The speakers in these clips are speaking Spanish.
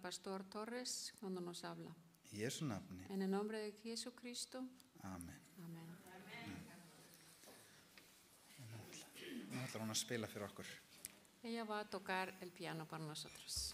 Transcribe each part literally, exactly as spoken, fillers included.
Pastor Torres cuando nos habla. Í Jesú nafni. En el nombre de Jesucristo. Amen. Amén. Nú ætlar hún að spila fyrir okkur. Ella va a tocar el piano para nosotros.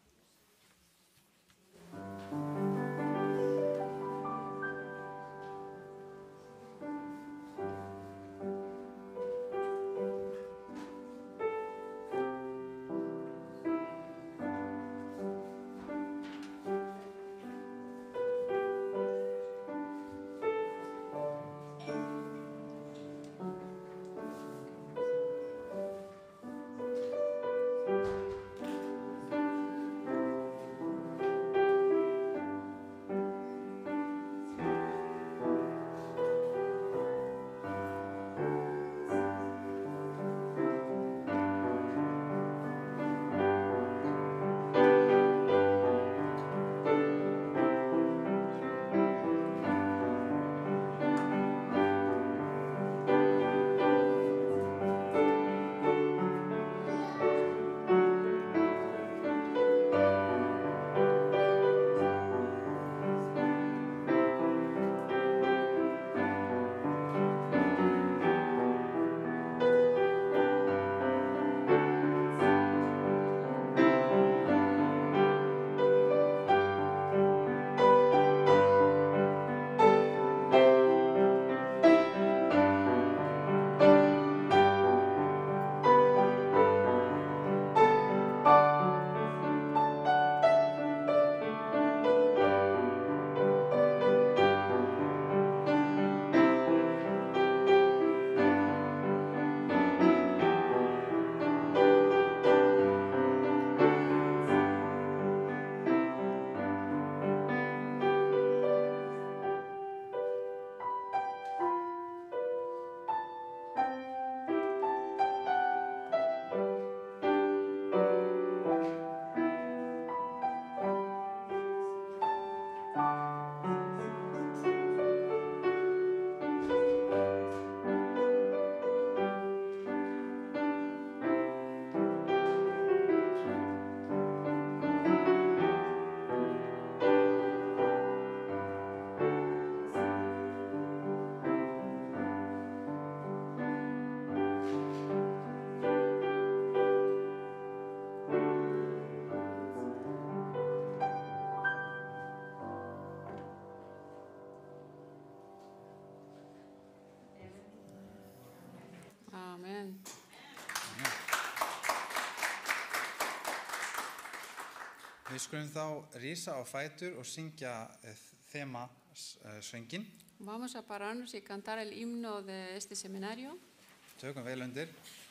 Amén. Við skulum þá rísa á fætur og syngja þema söngin. Vamos a pararnos y cantar el himno de este seminario. Tökum vel undir.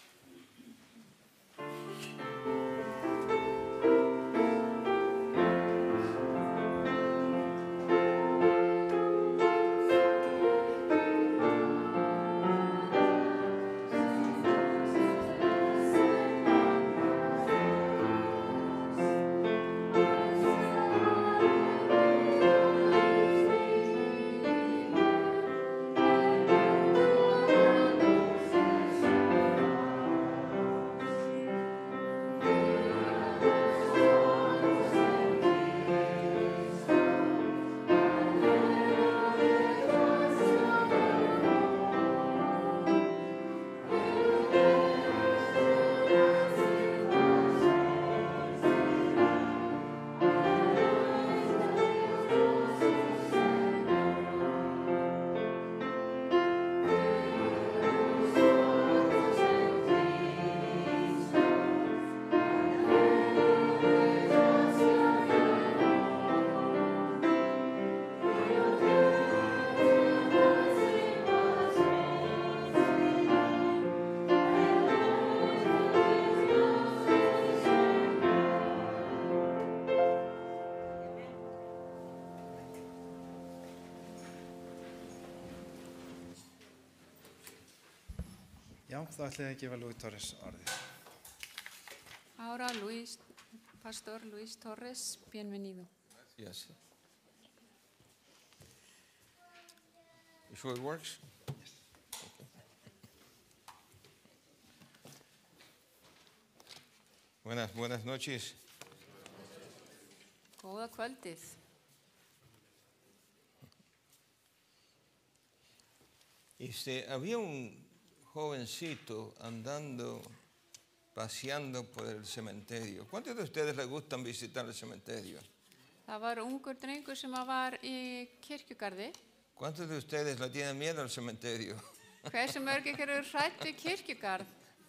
Já, þá ætlum ég að gefa Luis Torres orðið. Ahora Luis, Pastor Luis Torres, bienvenido. Gracias. You sure it works? Yes. Okay. Buenas, buenas noches. Góða kvöldið. Este, había un jovencito andando, paseando por el cementerio. ¿Cuántos de ustedes les gustan visitar el cementerio? Það var ungur drengur sem að var í kirkjugarði. ¿Cuántos de ustedes le tienen miedo al cementerio? Hversu mörg ykkur eru hrædd við kirkjugarð?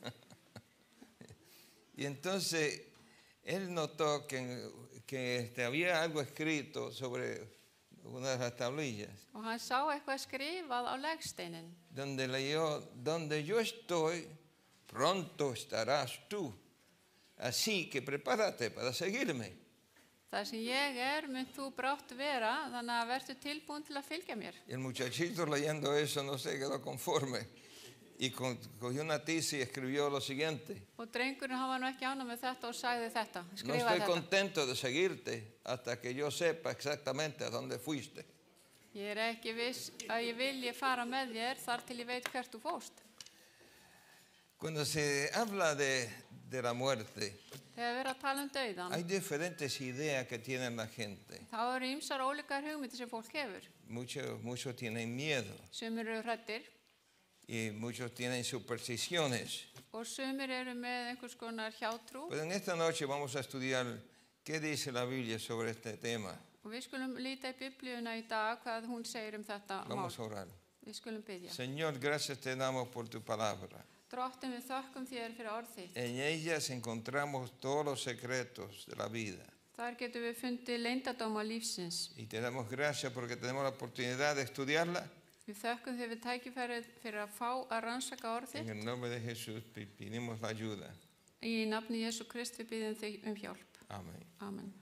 Y entonces él notó que, que este, había algo escrito sobre una de las tablillas, Og hann sá eitthvað skrifað á legsteinin. donde leyó, donde yo estoy, pronto estarás tú. Así que prepárate para seguirme. Það sem ég er, mynd þú brátt vera, þannig að vertu tilbúin til að fylgja mér. Y el muchachito leyendo eso no se quedó conforme y con- cogió una tiza y escribió lo siguiente. Og drengurinn hann var nú ekki ánægður með þetta og sagði þetta, No skrifaði estoy þetta. contento de seguirte hasta que yo sepa exactamente a dónde fuiste. Ég er ekki viss að ég vilji fara með þér þar til ég veit hvert þú fóst. Cuando se habla de, de la muerte, Þegar við erum að tala um dauðan, hay diferentes ideas que tiene la gente. þá eru ýmsar ólíkar hugmyndir sem fólk hefur. Muchos, muchos tienen miedo Sumir eru hræddir y muchos tienen supersticiones. og sumir eru með einhvers konar hjátrú. Pero en esta noche vamos a estudiar qué dice la Biblia sobre este tema. Og við skulum líta í Biblíuna í dag hvað hún segir um þetta mál. Vamos a orar. Við skulum biðja. Señor, gracias te damos por tu palabra. Drottin, við þökkum þér fyrir orð þitt. En ellas encontramos todos los secretos de la vida. Þar getum við fundið leyndardóma lífsins. Y te damos gracias porque tenemos la oportunidad de estudiarla. Við þökkum þér við tækifærið fyrir að fá að rannsaka orð En þitt. el nombre de Jesús pi- pedimos la ayuda. Í nafni Jesú Krist við biðjum þig um hjálp. Amén. Amen.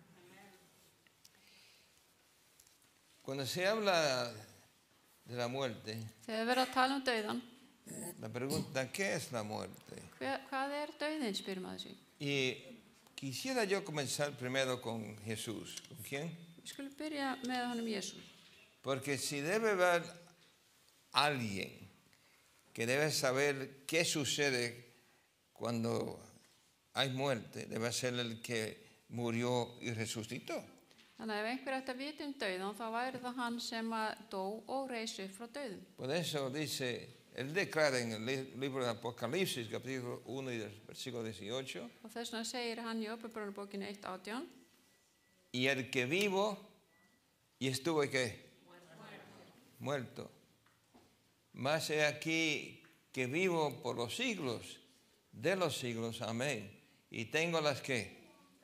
Cuando se habla de la muerte, Þegar við erum að tala um dauðan, la pregunta, ¿qué es la muerte? hver, hvað er dauðin, spyr maður sig. Y quisiera yo comenzar primero con Jesús. ¿Con quién? Við skulum byrja með honum Jesú. Porque si debe haber alguien que debe saber qué sucede cuando hay muerte, debe ser el que murió y resucitó. Þannig að ef einhver ætti að vita um dauðan, þá væri það hann sem að dó og reis upp frá dauðum. Por eso dice, él declara en el li- libro de Apocalipsis, capítulo uno y del versículo dieciocho, Og þess vegna segir hann í Uppebrunarbókinni eitt átján, y el que vivo y estuvo ¿qué? Muerto. Más he aquí que vivo por los siglos de los siglos, amén. Y tengo las que,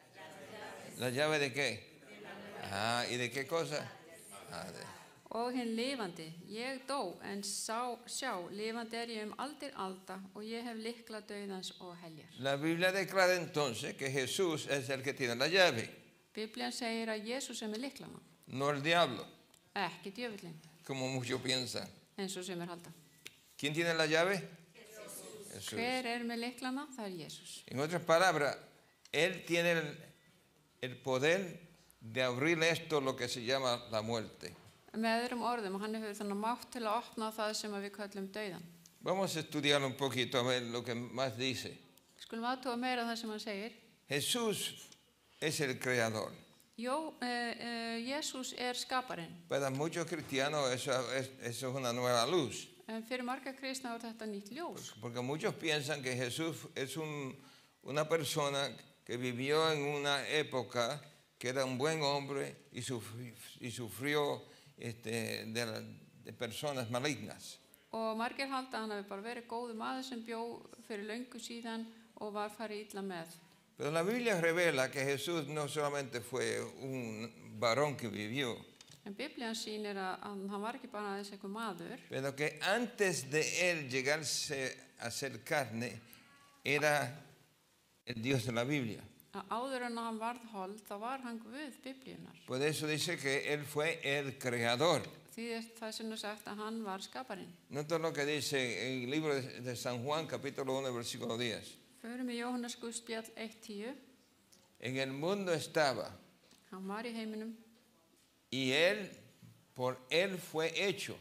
la llave de qué? Ah, ¿y de qué cosa? Ah, de- og hinn lifandi, ég dó, en sá, sjá, lifandi er ég um aldir alda og ég hef lykla dauðans og heljar. La Biblia declara entonces que Jesús es el que tiene la llave, Biblían segir að Jesús er með lyklana, no el diablo, ekki djöfullinn, como muchos piensan. eins og sumir halda. ¿Quién tiene la llave? Jesús. Hver er með lyklana? Það er Jesús. En otras palabras, Él tiene el, el poder de abrir esto, lo que se llama la muerte. Með öðrum orðum, hann hefur þannig mátt til að opna það sem að við kallum dauðan. Vamos a estudiar un poquito a ver lo que más dice. Skulum aðtóa meira það sem hann segir. Jesús es el creador. Jó, uh, uh, Jesús er skaparinn, Para muchos cristianos eso es, eso es una nueva luz. en fyrir marga kristna er þetta nýtt ljós. Porque muchos piensan que Jesús es un, una persona que vivió en una época que era un buen hombre y sufrió, y sufrió este, de, la- de personas malignas. Og margir halda að hann hafi bara verið góðu maður sem bjó fyrir löngu síðan og var farið illa með. Pero la Biblia revela que Jesús no solamente fue un varón que vivió, En Biblían sýnir að að hann var ekki bara aðeins einhver maður, pero que antes de él llegarse a ser carne, era el Dios de la Biblia. að áður en hann varð hold, þá var hann Guð Biblíunar. Por eso dice que él fue el creador. Því er það sem er sagt að hann var skaparinn. Nota lo que dice en el libro de de San Juan, capítulo uno, versículo diez. Förum í Jóhannes Guðspjall eitt tíu. En el mundo estaba, Hann var í heiminum y él, por él fue hecho,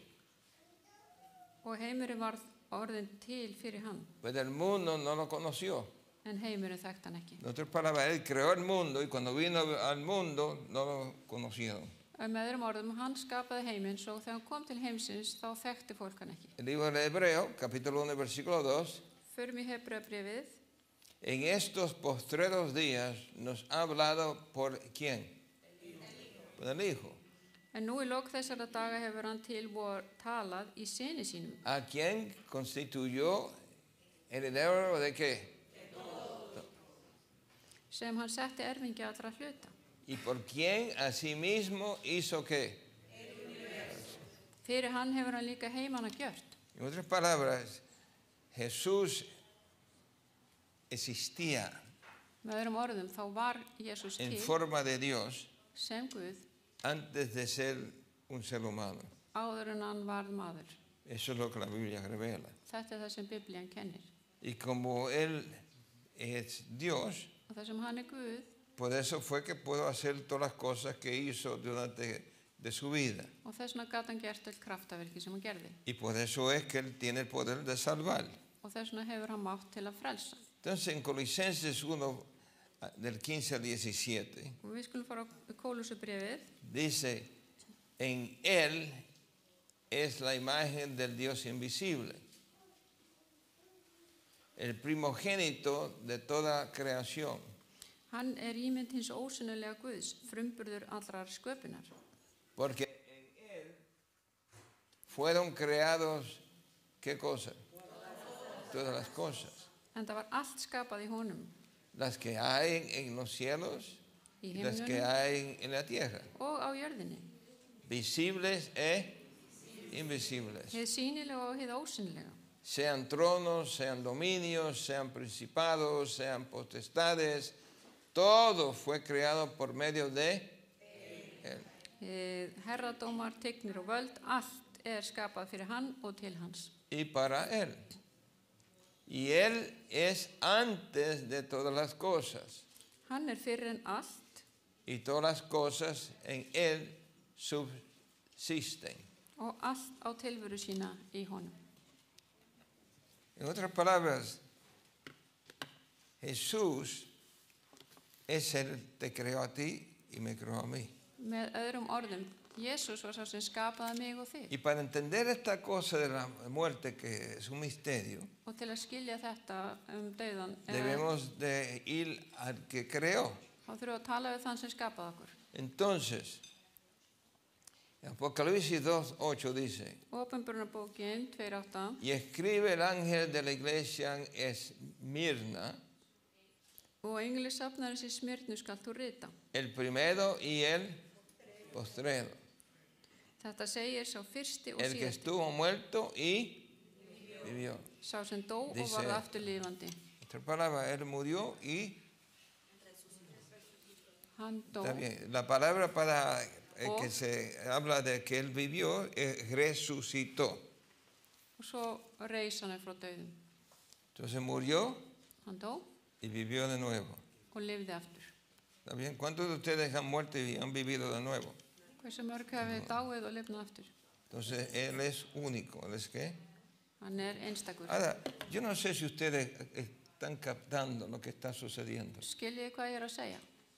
og heimurinn varð orðin til fyrir hann. pero el mundo no lo conoció. en heimurinn þekkti hann ekki. En otras palabras, Él creó el mundo y cuando vino al mundo no lo conocieron. Með öðrum orðum, hann skapaði heiminn, svo þegar hann kom til heimsins, þá þekkti fólk hann ekki. El libro de Hebreo, capítulo uno, versículo dos. Förum í Hebreabréfið. En estos postreros días nos ha hablado por quién? Por el Hijo. En nú í lok þessara daga hefur hann til vor talað í syni sínum, ¿A quién constituyó heredero de qué? sem hann setti erfingja allra hluta. ¿Y por quién asimismo hizo qué? Fyrir hann hefur hann líka heimanna gjört. En otras palabras, Jesús existía Með öðrum orðum, þá var Jesús en til forma de Dios sem Guð antes de ser un ser humano. áður en hann varð maður. Eso es lo que la Biblia revela. Þetta er það sem Biblían kennir. Y como Él es Dios, Og það sem hann er Guð, por eso fue que pudo hacer todas las cosas que hizo durante de su vida. og þess vegna gat hann gert öll kraftaverki sem hann gerði. Y por eso es que Él tiene el poder de salvar. Og þess vegna hefur hann mátt til að frelsa. Entonces en Colosenses uno, del quince al diecisiete, Og við skulum fara á Kólusubréfið. dice, en Él es la imagen del Dios invisible, el primogénito de toda creación. Hann er ímynd hins ósynnilega Guðs, frumburður allrar sköpunar. Porque en Él fueron creados, ¿qué cosas? Todas las cosas. En það var allt skapað í honum, Las que hay en los cielos í y las que himnunum hay en la tierra. og á jörðinni. Visibles e invisibles. Hið sýnilega og hið ósynnilega. Sean tronos, sean dominios, sean principados, sean potestades. Todo fue creado por medio de Él. Hið herradómar, tignir og völd, allt er skapað fyrir hann og til hans. Y para Él. Y Él es antes de todas las cosas. Hann er fyrir en allt Y todas las cosas en Él subsisten. og allt á tilveru sína í honum. En otras palabras, Jesús es el que te creó a ti y me creó a mí. Með öðrum orðum, Jesús var sá sem skapaði mig og þig. Y para entender esta cosa de la muerte, que es un misterio, Og til að skilja þetta um dauðan, eh, debemos de ir al que creó. þá þurfum við að tala við þann sem skapaði okkur. Entonces, en Apocalipsis dos ocho dice, Opinberunarbókin tvö átta. y escribe el ángel de la iglesia en Esmirna, Og englisafnarins í Smyrnu skalt þú rita. el primero y el postrero, Þetta segir sá fyrsti og el que síðasti. estuvo muerto y vivió. Sá sem dó og Dice- varð aftur lifandi. Esta palabra, él murió y Hann dó está bien. La palabra para eh, O- que se habla de que él vivió es resucitó. og svo reis hann frá dauðum. Entonces murió Hann dó y vivió de nuevo. og lifði aftur. ¿Está bien? ¿Cuántos de ustedes han muerto y han vivido de nuevo? Hversu mörg hafi dáið og lifnað aftur? Entonces él es único. ¿Él es qué? Hann er einstakur. Ahora, yo no sé si ustedes están captando lo que está sucediendo. Skiljiði hvað ég er að segja?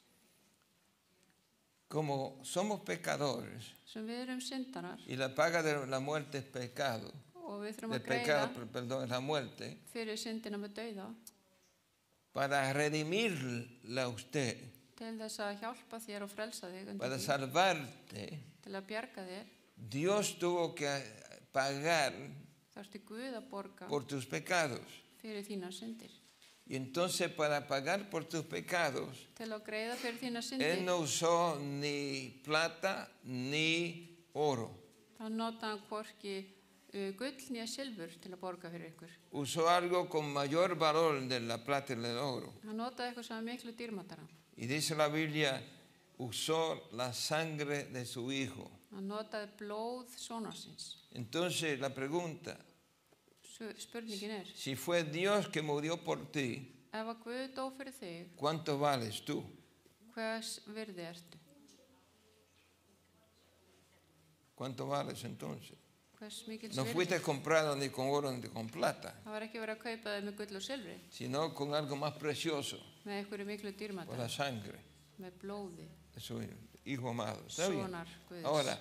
Como somos pecadores Sem við erum syndarar y la paga de la muerte es pecado, og við þurfum del að greiða pecado, per- perdón, es la muerte, fyrir syndina með dauða para redimirla a usted, til þess að hjálpa þér og frelsa þig undan para því, salvarte, til að bjarga þér. Dios tuvo que pagar Þá ertu Guð að borga por tus pecados. fyrir þínar syndir. Y entonces para pagar por tus pecados, Til að greiða fyrir þínar Él syndir, no usó ni plata ni oro. þá nota hann hvorki uh, gull nýja silfur til að borga fyrir ykkur. Usó algo con mayor valor de la plata y del oro. Hann notaði eitthvað sem er miklu dýrmætara. Y dice la Biblia, usó la sangre de su Hijo. Hann notaði blóð sonarsins. Entonces la pregunta, Su- Spurningin er, si fue Dios que murió por ti, ef að Guð dó fyrir þig, ¿cuánto vales tú? hvers virði ertu? ¿Cuánto vales entonces? Hvers mikils No virði. fuiste comprado ni con oro ni con plata, Það var ekki verið að kaupa þau með gull og silfri, sino con algo más precioso, með einhverju miklu por dýrmæta, la sangre með blóði, de su Hijo amado. ¿Está bien? sonar Guðs. Ahora,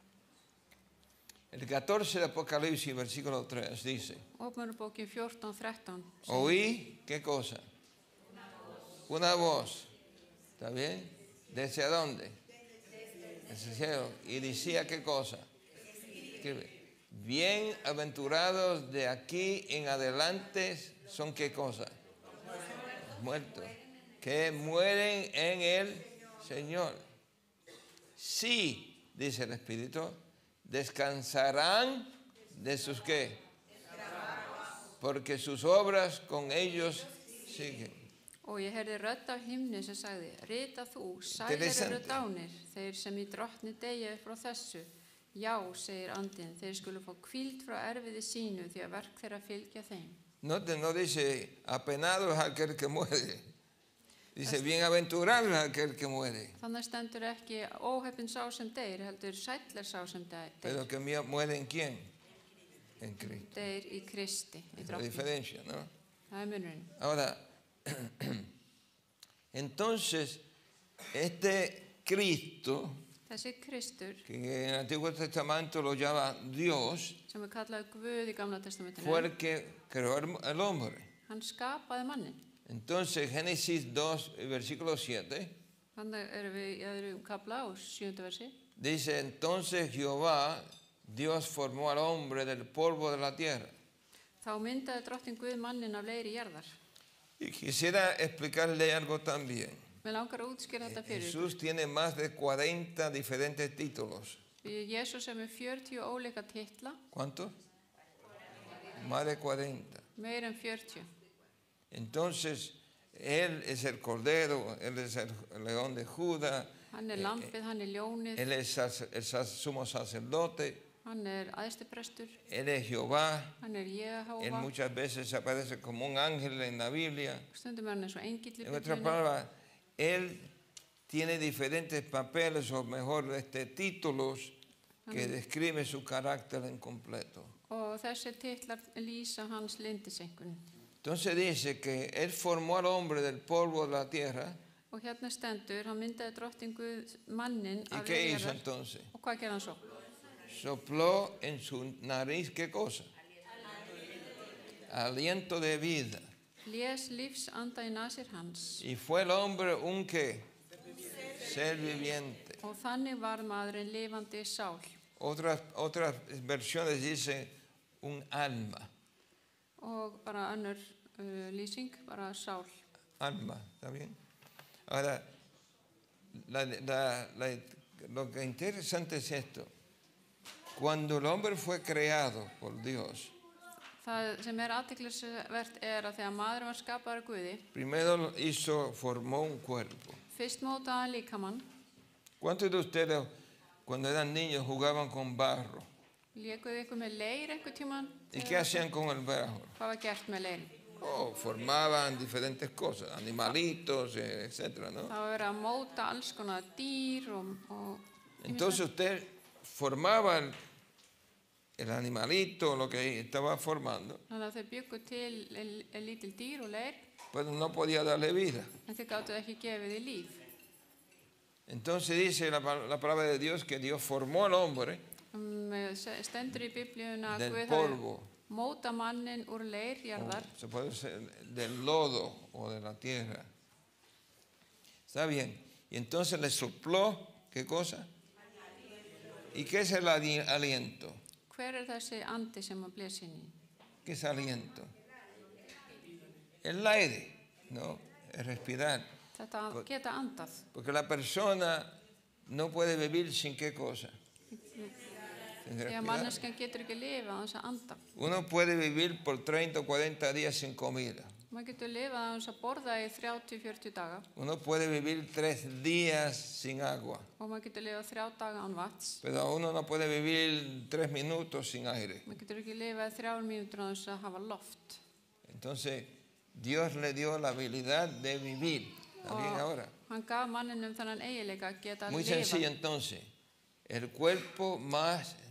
el catorce de Apocalipsis, versículo tres, dice, Opinberunarbókin fjórtán þrettán. oí, ¿qué cosa? Una voz, ¿está bien? ¿Desde dónde? Desde el cielo. Y decía, ¿qué cosa? Escribe, bienaventurados de aquí en adelante son, ¿qué cosa? Los muertos, que mueren en el Señor. Sí, dice el Espíritu, descansarán de sus qué, porque sus obras con ellos siguen. Og ég heyrði rödd af himni sem sagði, rita þú, sælir Interessante. eru dánir, þeir sem í drottni deyja upp frá þessu. Já, segir andinn, þeir skulu fá hvíld frá erfiði sínu því að verk þeirra fylgja þeim. No, te, no dice apenado es aquel que muere, dice bienaventurado es aquel que muere, Þannig stendur ekki óheppinn sá sem deyr, heldur sæll er sá sem deyr, pero que mi- muere en quién, en Cristo. deyr í Kristi, í Es la drottni. diferencia, ¿no? Það er munurinn. Ahora, entonces, este Cristo, Þessi Kristur, que en el Antiguo Testamento lo llama Dios, sem er kallað Guð í Gamla fue testamentinu, el que creó el el hombre. hann skapaði mannin. Entonces, Génesis dos, versículo siete, Þannig erum við í öðrum kafla á sjöunda versi. dice, entonces Jehová, Dios formó al hombre del polvo de la tierra. Þá myndaði drottin Guð mannin af leiri jarðar. Y quisiera explicarle algo también. Mér langar að útskýra þetta fyrir ykkur. Jesús tiene más de cuarenta diferentes títulos. Því Jesús er með fjörutíu ólíka titla, ¿Cuántos? Más de cuarenta. meir en fjörutíu. Entonces, Él es el Cordero, Él es el León de Judá, Hann er lambið, hann er ljónið, Él es sac- el sac- sumo sacerdote, hann er æðstiprestur, Él es Jehová. hann er Él Jehóva. muchas veces aparece como un ángel en la Biblia. Stundum er hann eins og engill í En otras Biblíunni. palabras, Él tiene diferentes papeles, o mejor, este, títulos que describen su carácter en completo. Og þessir titlar lýsa hans lindisengun. Entonces dice que Él formó al hombre del polvo de la tierra. Og hérna stendur, hann myndaði drottin Guð mannin ¿Y af qué leiri hizo jarðar. entonces? Og hvað gerði hann svo? Sopló en su nariz, ¿qué cosa? Aliento de vida. Lés lífs anda í nasir hans. Y fue el hombre un qué? Ser viviente. Og þannig var maðurinn lifandi sál. Otras, otras versiones dicen un alma. Og bara önnur uh, lýsing, bara sál. Alma, ¿está bien? Ahora, la- la- la- lo que interesante es esto. Cuando el hombre fue creado por Dios, Það sem er athyglisvert er að þegar maðurinn var skapaður af Guði, primero hizo, formó un cuerpo. fyrst mótaði hann líkamann, ¿Cuántos de ustedes, cuando eran niños, jugaban con barro? lékuðu ykkur með leir einhver tíman. ¿Y qué hacían con el barro? Hvað var gert með leirin? Oh, formaban diferentes cosas, animalitos, eh, etcétera, ¿no? Það var verið að móta alls konar dýr og, og Entonces usted formaba el, el animalito, lo que estaba formando, þannig að þau byggu til el- el lítil dýr og leir, pero no podía darle vida. en þau gáttu ekki gefið því líf. Entonces dice la, pa- la palabra de Dios que Dios formó al hombre Um, se- stendur í Biblíuna að del Guð hafi polvo, móta mannin úr leir jarðar o se puede decir del lodo o de la tierra. Está bien. Y entonces le sopló, ¿qué cosa? ¿Y qué es el ali- aliento? Hver er þessi andi sem að blés inn í? ¿Qué es aliento? El aire, ¿no? El respirar. Þetta að geta andað. Porque la persona no puede vivir sin qué cosa. Sin Því að respirar. manneskjan getur ekki lifað á þess að anda. Uno puede vivir por treinta o cuarenta días sin comida. Maður getur lifað á þess að borða í þrjátíu til fjörutíu daga Uno puede vivir tres días sin agua. og maður getur lifað þrjá daga án vatns. Pero uno no puede vivir tres minutos sin aire. Maður getur ekki lifað þrjár mínútur á þess að hafa loft. Entonces, Dios le dio la habilidad de vivir. ¿Está bien ahora? Hann gaf manninum þannan eiginleika að geta Muy sencillo lifað. entonces. El cuerpo más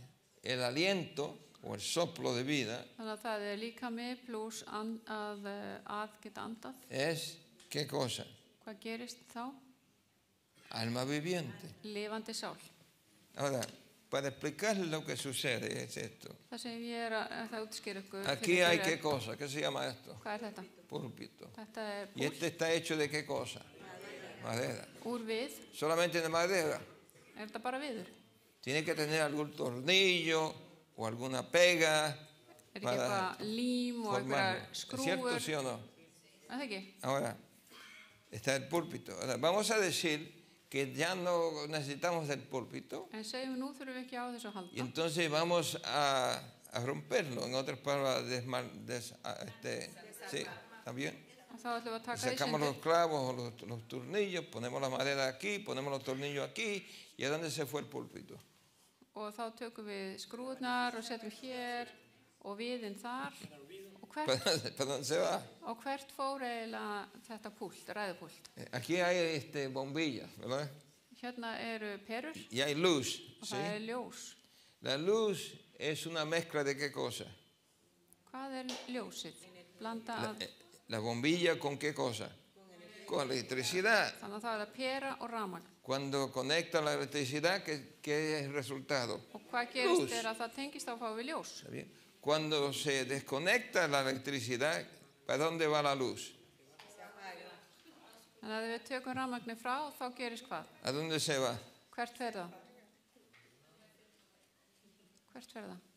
el aliento o el soplo de vida Þannig að það er líkami pluss an, að, eh, að geta andað. es, ¿qué cosa? Hvað gerist þá? Alma viviente. Lifandi sál. Ahora, para explicarles lo que sucede es esto. Það sem ég er að, að það útskýra ykkur. Aquí fyrir hay ykkur qué er- cosa, ¿qué se llama esto? Hvað er þetta? Púlpito. Þetta er ¿Y púlt este está hecho de qué cosa? Madera. úr við. Solamente de madera. Er þetta bara viður? Tiene que tener algún tornillo o alguna pega Er ekki para eitthvað lím og formarlo. eitthvað ¿Es cierto, skrúfur? sí o no? Er það ekki? Ahora, está el púlpito. Ahora, vamos a decir que ya no necesitamos del púlpito En segjum nú þurfum við ekki á þessu að y halda. entonces vamos a, a romperlo. En otras palabras, desmar, des, a- este, sí, ¿también? Og þá ætlum við að taka því Sacamos los sundur. clavos o los, los tornillos, ponemos la madera aquí, ponemos los tornillos aquí, ¿y a dónde se fue el púlpito? Og þá tökum við skrúðnar og setjum hér og viðinn þar. Og ¿Para hvert, dónde, para dónde se va? og hvert fór eiginlega þetta púlt, ræðupúlt? Eh, Aquí hay este, bombillas, ¿verdad? Hérna eru perur Y hay luz, og ¿sí? það er ljós. La luz es una mezcla de qué cosa? Hvað er ljósið? Blanda La, að, eh, la bombilla con qué cosa? Con electricidad. þannig að það er að pera og rafmagn. Cuando conecta la electricidad, ¿qué, qué es el resultado? Og hvað gerist Luz. er að það tengist á fá við ljós. ¿Está bien? Cuando se desconecta la electricidad, ¿para dónde va la luz? Þannig að ef við tökum rafmagni frá, þá gerist hvað? ¿A dónde se va? Hvert fer það? Hvert fer það?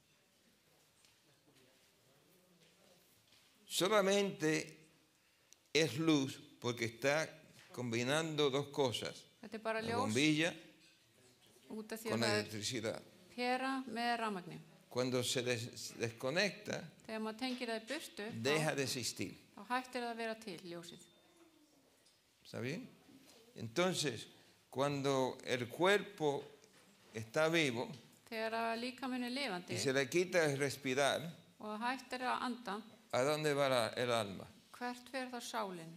Solamente es luz porque está combinando dos cosas, Þetta er bara la ljós bombilla út af því con að la það er electricidad. pera með rafmagni. Cuando se des- desconecta, Þegar maður tengir það í burtu, deja þá, de existir. þá hættir það að vera til ljósið. ¿Está bien? Entonces, cuando el cuerpo está vivo Þegar að líkaminn er lifandi y se le quita el respirar, og það hættir að anda, ¿a dónde va la- el alma? hvert fer þá sálinn?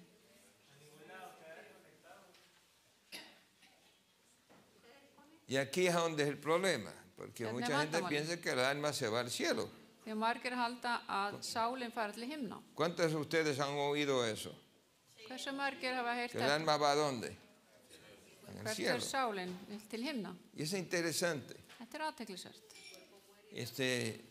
Y aquí es donde es el problema, porque Hérna er mucha gente vandamálið. piensa que el alma se va al cielo. Þegar margir halda að sálinn fara til himna. ¿Cuántos de ustedes han oído eso? Hversu margir hafa heyrt ¿Que el þetta? alma va a dónde? En el Hvert cielo. fer sálinn til himna? Y es interesante. Þetta er athyglisvert. Este,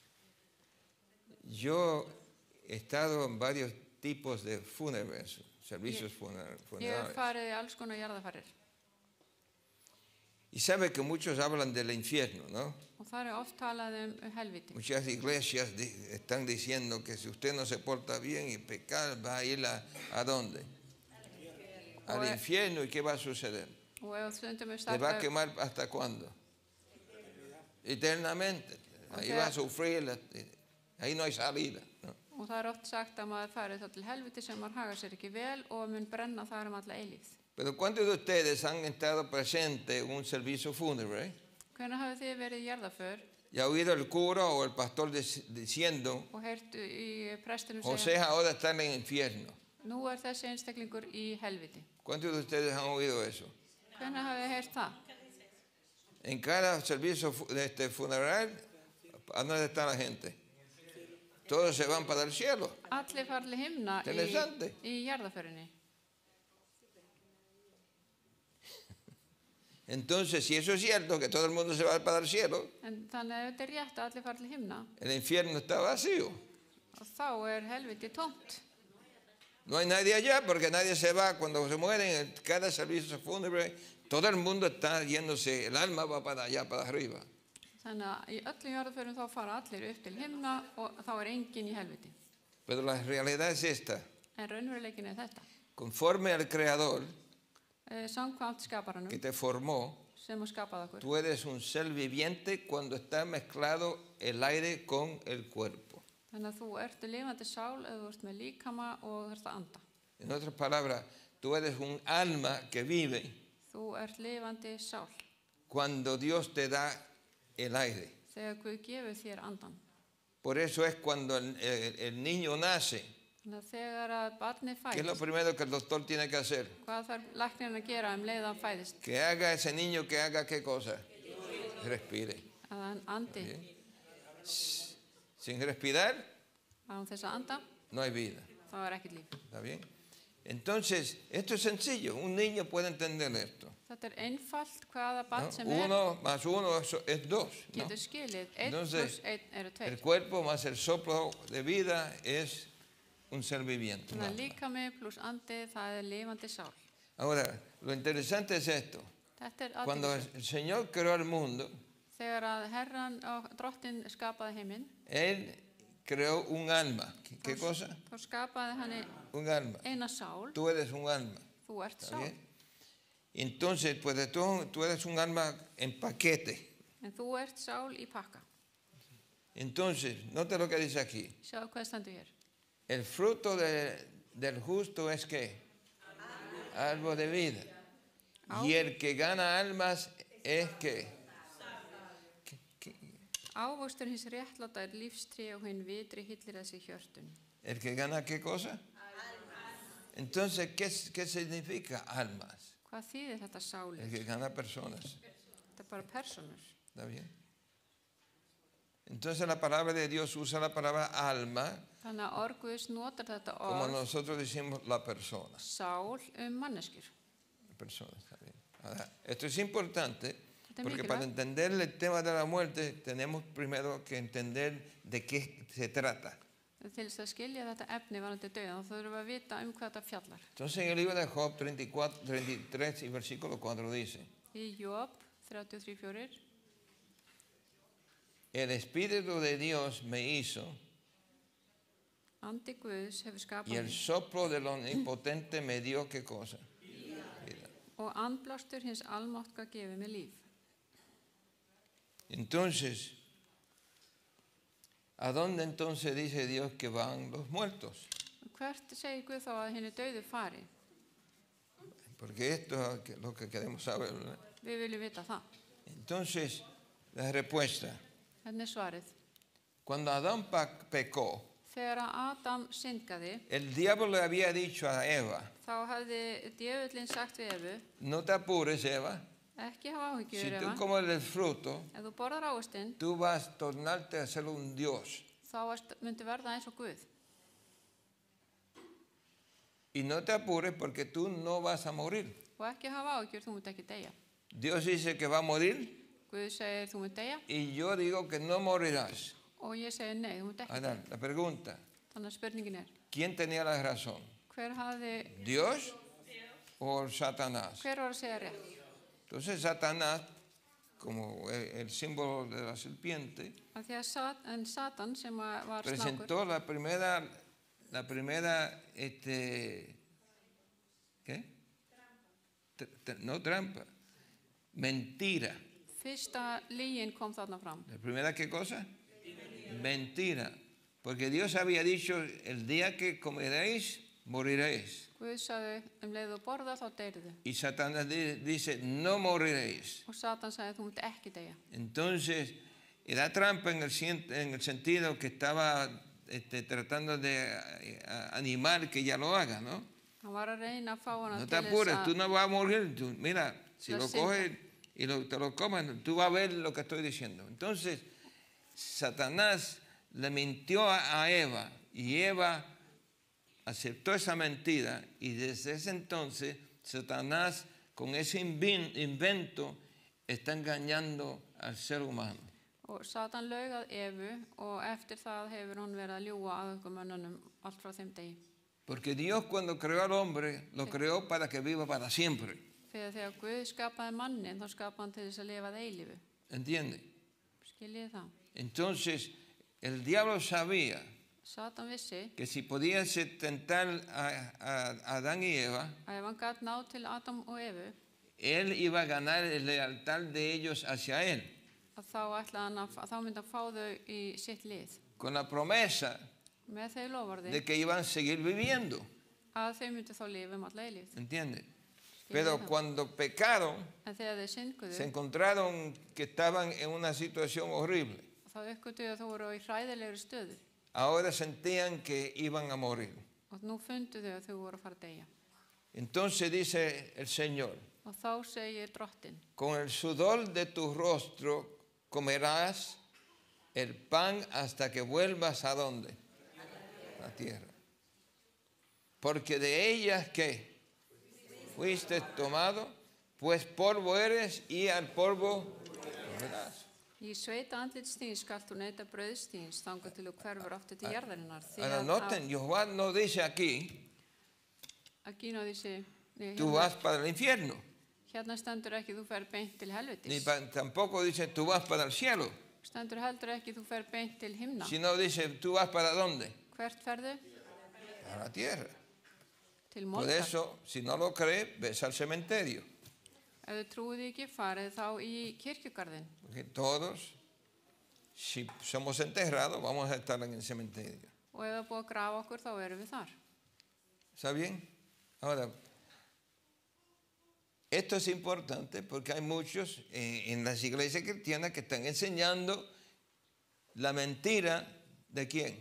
yo he estado en varios tipos de funerales, servicios funer- Ég hef funerarios. farið í alls konar jarðafarir Y sabe que muchos hablan del infierno, ¿no? og það er oft talað um helviti. Muchas iglesias di- están diciendo que si usted no se porta bien y pecar, va a ir a, ¿a dónde? Al Oe- infierno. ¿Y qué va a suceder? Og ef stundum er ¿Le va a starta quemar hasta cuándo? Eternamente. Ahí O va a sea- sufrir, la- ahí no hay salida, ¿no? og það er oft sagt að maður farið þá til helviti sem maður hagar sér ekki vel og mun brenna þar um alla eilíð. Pero ¿cuántos de ustedes han estado presentes en un servicio fúnebre Hvenær hafið þið verið í jarðaför y ha oído el cura o el pastor dec- diciendo, og heyrtu í prestinum José segja ahora está en el infierno? nú er þessi einstaklingur í helviti? ¿Cuántos de ustedes han oído eso? Hvenær hafið þið heyrt það? En cada servicio fu- de este funeral, ¿a dónde está la gente? Todos se van para el cielo. Allir fara til himna í, Interesante. í jarðaförinni. Entonces, si eso es cierto, que todo el mundo se va para el cielo, En þannig að ef þetta er rétt að allir fara til himna, el infierno está vacío. þá er helviti tómt. No hay nadie allá porque nadie se va. Cuando se mueren en cada servicio fúnebre, todo el mundo está yéndose, el alma va para allá, para arriba. Þannig að í öllum jarðaförum þá fara allir upp til himna og þá er enginn í helviti. Pero la realidad es esta. En raunveruleikin er þetta. Conforme al Creador Eh, Samkvæmt skaparanum que te formó, sem að skapaði okkur. tú eres un ser viviente cuando está mezclado el aire con el cuerpo. Þannig að þú ert lifandi sál eða þú ert með líkama og þú ert að anda. En otras palabras, tú eres un alma que vive Þú ert lifandi sál cuando Dios te da el aire. þegar Guð gefur þér andan. Por eso es cuando el, el- el niño nace, Þannig að þegar að barnið ¿qué es lo fæðist, primero que el doctor tiene que hacer? hvað þarf læknirinn að gera um leið að hann fæðist? Que haga ese niño que haga qué cosa? Respire. að hann andi, Bien. Sin respirar, án þess að anda, no hay vida. þá er ekkert líf. ¿Está bien? Entonces, esto es sencillo. Un niño puede entender esto. Þetta er einfalt hvaða ¿no? barn sem er Uno más uno es, es dos. ¿no? getur skilið. Einn Entonces, pluss einn eru tveir. El cuerpo más el soplo de vida es un ser viviente. un Þannig að alma. líkami pluss andi, það er lifandi sál. Ahora, lo interesante es esto. Þetta er Cuando athyglisvert. el Señor creó el mundo, Þegar að Herran og Drottin skapaði heiminn, Él creó un alma. ¿Qué, qué cosa? þá skapaði hann Un alma. eina sál, Tú eres un alma. þú ert ¿Está sál. bien? Entonces, pues de tú, tú eres un alma en paquete. En þú ert sál í pakka. Entonces, nota lo que dice aquí. Sjáðu hvað stendur hér. El fruto de- del justo es que árbol de vida. Y el que gana almas es que Ávöxtur hins réttláta er lífstré og hinn vitri hillir þessi hjörtun. el que gana qué cosa. Entonces, ¿qué, qué significa almas? Hvað þýðir þetta El sálir? que gana personas. Þetta er bara personur. ¿Está bien? Entonces la palabra de Dios usa la palabra alma Þannig að orð Guðs notar þetta como orð nosotros decimos la persona. sál um manneskjur. La persona, está bien. Ahora, esto es importante Þetta er porque para mikilvægt. entender el tema de la muerte tenemos primero que entender de qué se trata. Til þess að skilja þetta efni varandi dauðan, þá þurfum við að vita um hvað þetta fjallar. Entonces en el libro de Job treinta y cuatro, treinta y tres y versículo cuatro dice, Í Job þrjátíu og þrjú fjórir, el Espíritu de Dios me hizo andi Guðs hefur y skapað el mig soplo del omnipotente me dio qué cosa. Vida. og andblástur hins almáttka gefið mér líf. Entonces, ¿a dónde entonces dice Dios que van los muertos? Hvert segir Guð þá að henni dauðu fari? Porque esto es lo que queremos saber, ¿verdad? Við viljum vita það. Entonces, la respuesta. Hérna er svarið. Cuando Adán pa- pecó, Þegar að Adam syngaði, el diablo le había dicho a Eva, þá hafði djöfullinn sagt við Evu, no te apures, Eva, ekki hafa si áhyggjur tú Eva, comes del fruto, ef þú borðar ávistinn, tú vas a tornarte a ser un Dios. þá varst- myndi verða eins og Guð. Y no te apures porque tú no vas a morir. Og ekki hafa áhyggjur, þú myndi ekki deyja. Dios dice que va a morir Guð segir þú myndi deyja y yo digo que no morirás. og ég segir nei, þú myndi ekki. Ahora, la pregunta, Þannig að spurningin er, ¿quién tenía la razón? hver hafði, ¿Dios o Satanás? hver var að segja rétt? Entonces Satanás, como el, el símbolo de la serpiente, Af því að Sat, en Satan sem að var snákur, presentó la primera, la primera, este, ¿qué? Tr- tr- No trampa, mentira. fyrsta lygin kom þarna fram. ¿La primera qué cosa? Mentira. Porque Dios había dicho, el día que comeréis, moriréis. Guð sagði, um leið og borða þá deyrðu. Y Satanás di- dice, no moriréis. Og Satan sagði, þú myndi ekki deyja. Entonces, era trampa en el, cien- en el sentido que estaba este, tratando de eh, a- animar que ella lo haga, ¿no? Hann var að reyna að fá hana No te til þess apures, tú að, no vas a morir. Tú- mira, si Lo lo siento. coges y lo- te lo comes, tú vas a ver lo que estoy diciendo. Entonces, Satanás le mintió a, a Eva y Eva aceptó esa mentira y desde ese entonces Satanás con ese invin- invento está engañando al ser humano. og Satan laug að Evu og eftir það hefur hann verið að ljúga að okkur mönnunum allt frá þeim degi. Porque Dios cuando creó al hombre, lo creó para que viva para siempre. Þegar þegar Guð skapaði mannin, þá skapaði hann til þess að lifa að eilífu. ¿Entiende? Skiljið það? Entonces, el diablo sabía Satan vissi que si podía se- tentar a, a- a Adán y Eva, að ef hann gat náð til Adam og Evu, él iba a ganar el lealtad de ellos hacia él, að þá, ætlaði hann að, að þá myndi hann fá þau í sitt lið. con la promesa Með þau lofarði de que iban a seguir viviendo. að þau myndi þá lifa um alla eilífð. ¿Entiende? Pero cuando pecaron, En þegar þau se synguðu, encontraron que estaban en una situación horrible. þá uppgötuðu að þau voru í hræðilegri stöðu. Ahora sentían que iban a morir. Og nú fundu þau að þau voru að fara að deyja. Entonces dice el Señor, Og þá segir Drottinn, con el sudor de tu rostro comerás el pan hasta que vuelvas a dónde? La tierra. Porque de ellas, ¿qué? Fuiste tomado, pues polvo eres y al polvo volverás. Í sveita andlits þíns skalt þú neyta brauðs þíns, þangað til þú hverfur aftur til jarðarinnar. Því Ahora að noten, Jehová no dice aquí, Aquí no dice, nei, tú hérna, vas para el infierno. hérna stendur ekki þú fer beint til Ni helvitis. pa- tampoco dice, tú vas para el cielo. Stendur heldur ekki þú fer beint til himna. Sino dice, tú vas para dónde? Hvert ferðu? Para la tierra. Til Por moldar. eso, si no lo crees, ves al cementerio. Ef þið trúið ekki, farið þá í kirkjugarðin. Porque todos, si somos enterrados, vamos a estar en el cementerio. Og ef það er búið að grafa okkur, þá erum við þar. ¿Está bien? Ahora, esto es importante porque hay muchos eh, en las iglesias cristianas que están enseñando la mentira de quién?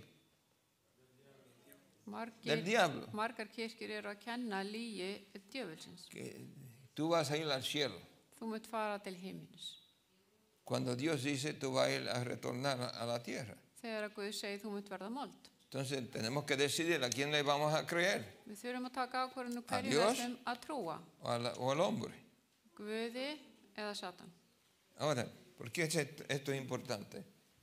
Margir, Del diablo. margar kirkjur eru að kenna lígi djöfulsins. Que tú vas a ir al cielo. Þú munt fara til himins. Cuando Dios dice, tú vas a ir a retornar a la tierra. Þegar að Guð segir þú munt verða mold. Entonces tenemos que decidir a quién le vamos a creer, Við þurfum að taka ákvörðun A hverju Dios? við ætlum að trúa. o, a la- o al hombre. Guði eða Satan. Ahora, ¿por qué esto esto es importante?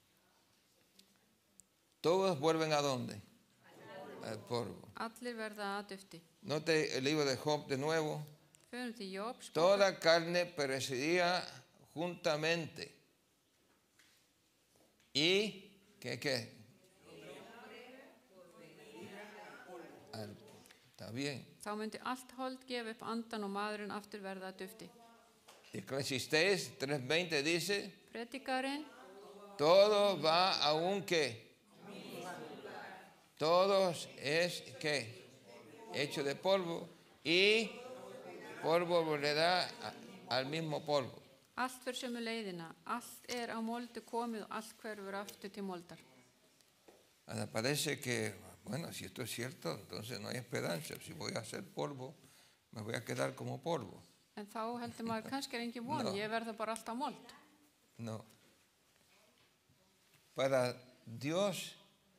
Todos vuelven a dónde? Al polvo. Allir verða að dufti. Note el libro de Job de nuevo. Förum til Jóbs. Toda carne perecería juntamente. ¿Y qué qué? Al- Está bien. Þá myndi allt hold gefa upp andan og maðurinn aftur verða að dufti. Eclesiastés tres veinte dice, Predikarinn, todo va a un qué. Todos es qué. Hecho de polvo y polvo volverá a- al mismo polvo. allt fyrir sömu leiðina. Allt er á moldu komið og allt hverfur aftur til moldar. Ahora parece que, bueno, si esto es cierto, entonces no hay esperanza. Si voy a hacer polvo, me voy a quedar como polvo. En þá heldur maður kannski er engin von, No. ég verða bara alltaf mold. No. Para Dios,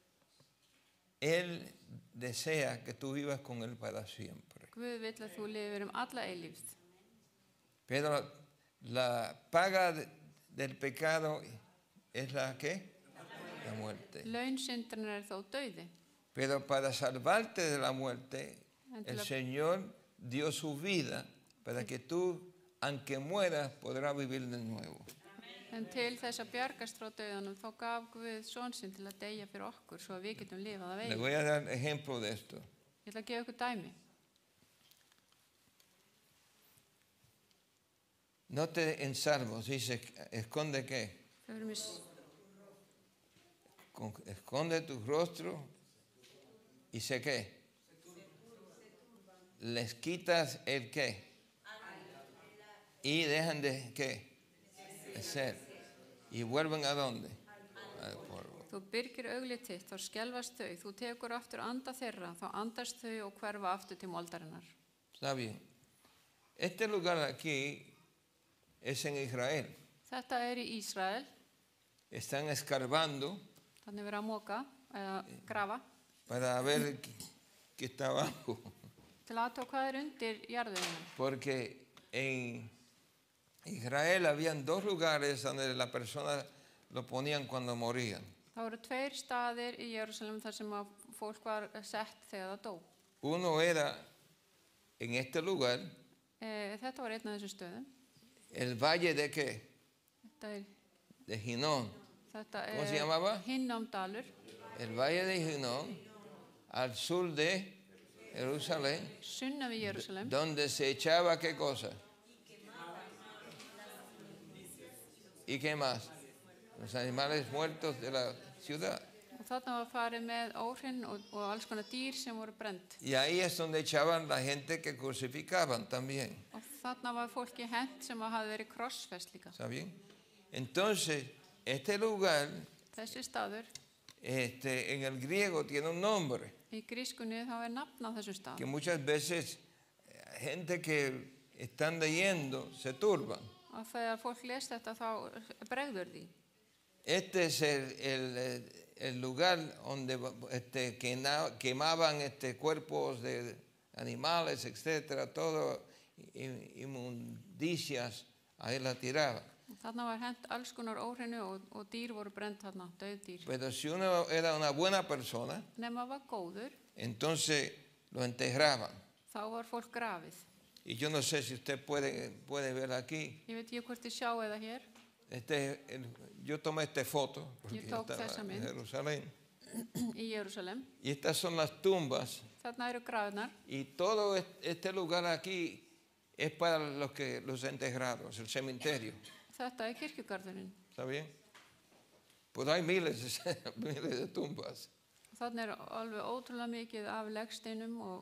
Él desea que tú vivas con Él para siempre. Guð vill að þú lifir um alla eilífð. Pero la paga de- del pecado es la ¿qué? La muerte. Laun syndarinnar er þó dauði. Pero para salvarte de la muerte, Ante el la- Señor dio su vida para que tú, aunque mueras, podrás vivir de nuevo. En til þess að bjargast frá dauðanum þá gaf Guð son sinn til að deyja fyrir okkur svo að við getum lifað að Le vegi. voy a dar ejemplo de esto. Ég ætla að gefa ykkur dæmi. Note en Salmos, dice, esconde qué? Förum í s- Con- Esconde tu rostro y sé qué. Les quitas el qué. Y dejan de qué. De ser. Y vuelven a dónde. Al polvo. Þú byrgir auglið þitt, þá skelfast þau. Þú tekur aftur anda þeirra, þá andast þau og hverfa aftur til moldarinnar. Está bien. Este lugar aquí es en Israel. Þetta er í Ísrael, Están escarbando þannig verið að moka eða grafa para ver qué, qué está abajo. til aðtók hvað er undir jarðveginum. Porque en Israel habían dos lugares donde la persona lo ponían cuando morían. Það voru tveir staðir í Jerusalem þar sem að fólk var sett þegar það dó. Uno era en este lugar, E, þetta var einn af þessum stöðum. el valle de qué? Þetta er, De Ginón. þetta ¿Cómo se llamaba? Hinnomdalur, El valle de Ginón, al sur de Jerusalén, sunnan við Jerusalem, donde se echaba qué cosa. ¿Y qué más? Los animales muertos de la ciudad. og þarna var farið með óhrinn og, og alls konar dýr sem voru brent. Y ahí es donde echaban la gente que crucificaban también. Og þarna var fólki hent sem að hafi verið krossfest líka. ¿Está bien? Entonces, este lugar, Þessi staður, este, en el griego tiene un nombre, í grískunni þá er nafn á þessum que stað. muchas veces eh, gente que están leyendo se turban. Og þegar fólk les þetta þá bregður því. Este es el, el, el lugar donde este, quena- quemaban este, cuerpos de animales, etcétera, todo inmundicias, ahí la tiraban. Þarna var hent alls konar óhreinu og, og dýr voru brent þarna, dauð dýr. Pero si uno era una buena persona, Nema var góður, entonces lo enterraban. þá var fólk grafið. Y yo no sé si usted puede, puede ver aquí. Ég veit ekki hvort þið sjáu eða hér. Este, el- yo tomé esta foto porque Yo yo tók estaba þessa en mynd. Jerusalén. Í Jerúsalem. Y estas son las tumbas. Þarna eru grafirnar Y todo est- este lugar aquí es para los, que, los enterrados, el cementerio. Þetta er kirkjugarðurinn. ¿Está bien? Pues hay miles, de- miles de tumbas. Þarna er alveg ótrúlega mikið af legsteinum og,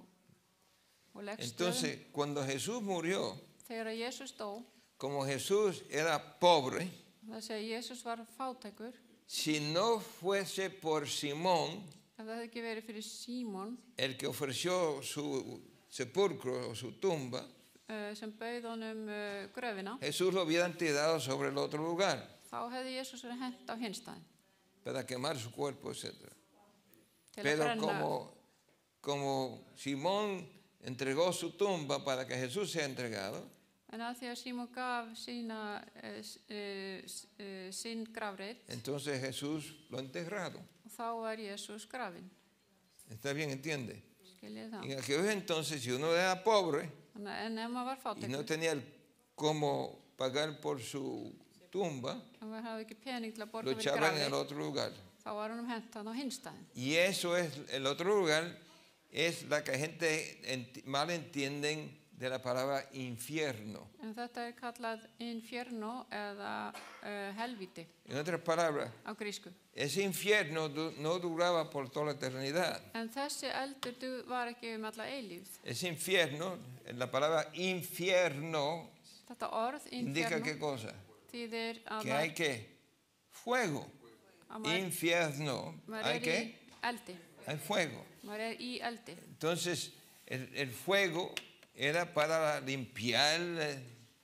og legstöðum. Entonces, cuando Jesús murió, Þegar að Jesús dó, como Jesús era pobre, það segja Jesús var fátækur. si no fuese por Simón, Ef það hefði ekki verið fyrir Símon el que ofreció su sepulcro o su tumba, uh, sem bauð honum uh, gröfina, Jesús lo hubiera tirado sobre el otro lugar þá hefði Jesús verið hent á hinstæðin para quemar su cuerpo, etcétera. til að Pero brenna. como, como Simón entregó su tumba para que Jesús sea entregado, En að því að Símon gaf sína, uh, uh, uh, sín grafreit, entonces Jesús lo ha enterrado. þá var Jesús grafinn. ¿Está bien? ¿Entiende? Skiljið það. En aquellos entonces, si uno era pobre Þannig að en ef maður var y no fátækur, tenía el cómo pagar por su tumba, ef maður hafði ekki pening til að lo borga fyrir echaban en el grafið, otro lugar. þá var honum hent hann á hinstæðin. Y eso es, el otro lugar es la que gente ent- mal entienden de la palabra infierno. En þetta er kallað infierno eða uh, helvíti En otras palabras, á grísku. ese infierno du- no duraba por toda la eternidad. En þessi eldur du- var ekki um alla eilífð. Ese infierno, la palabra infierno, Þetta orð indica infierno qué cosa? þýðir að Que hay maður, que fuego. að maður, Infierno, maður hay er í que, eldi. hay fuego. Maður er í eldi. Entonces, el, el fuego era para limpiar eh,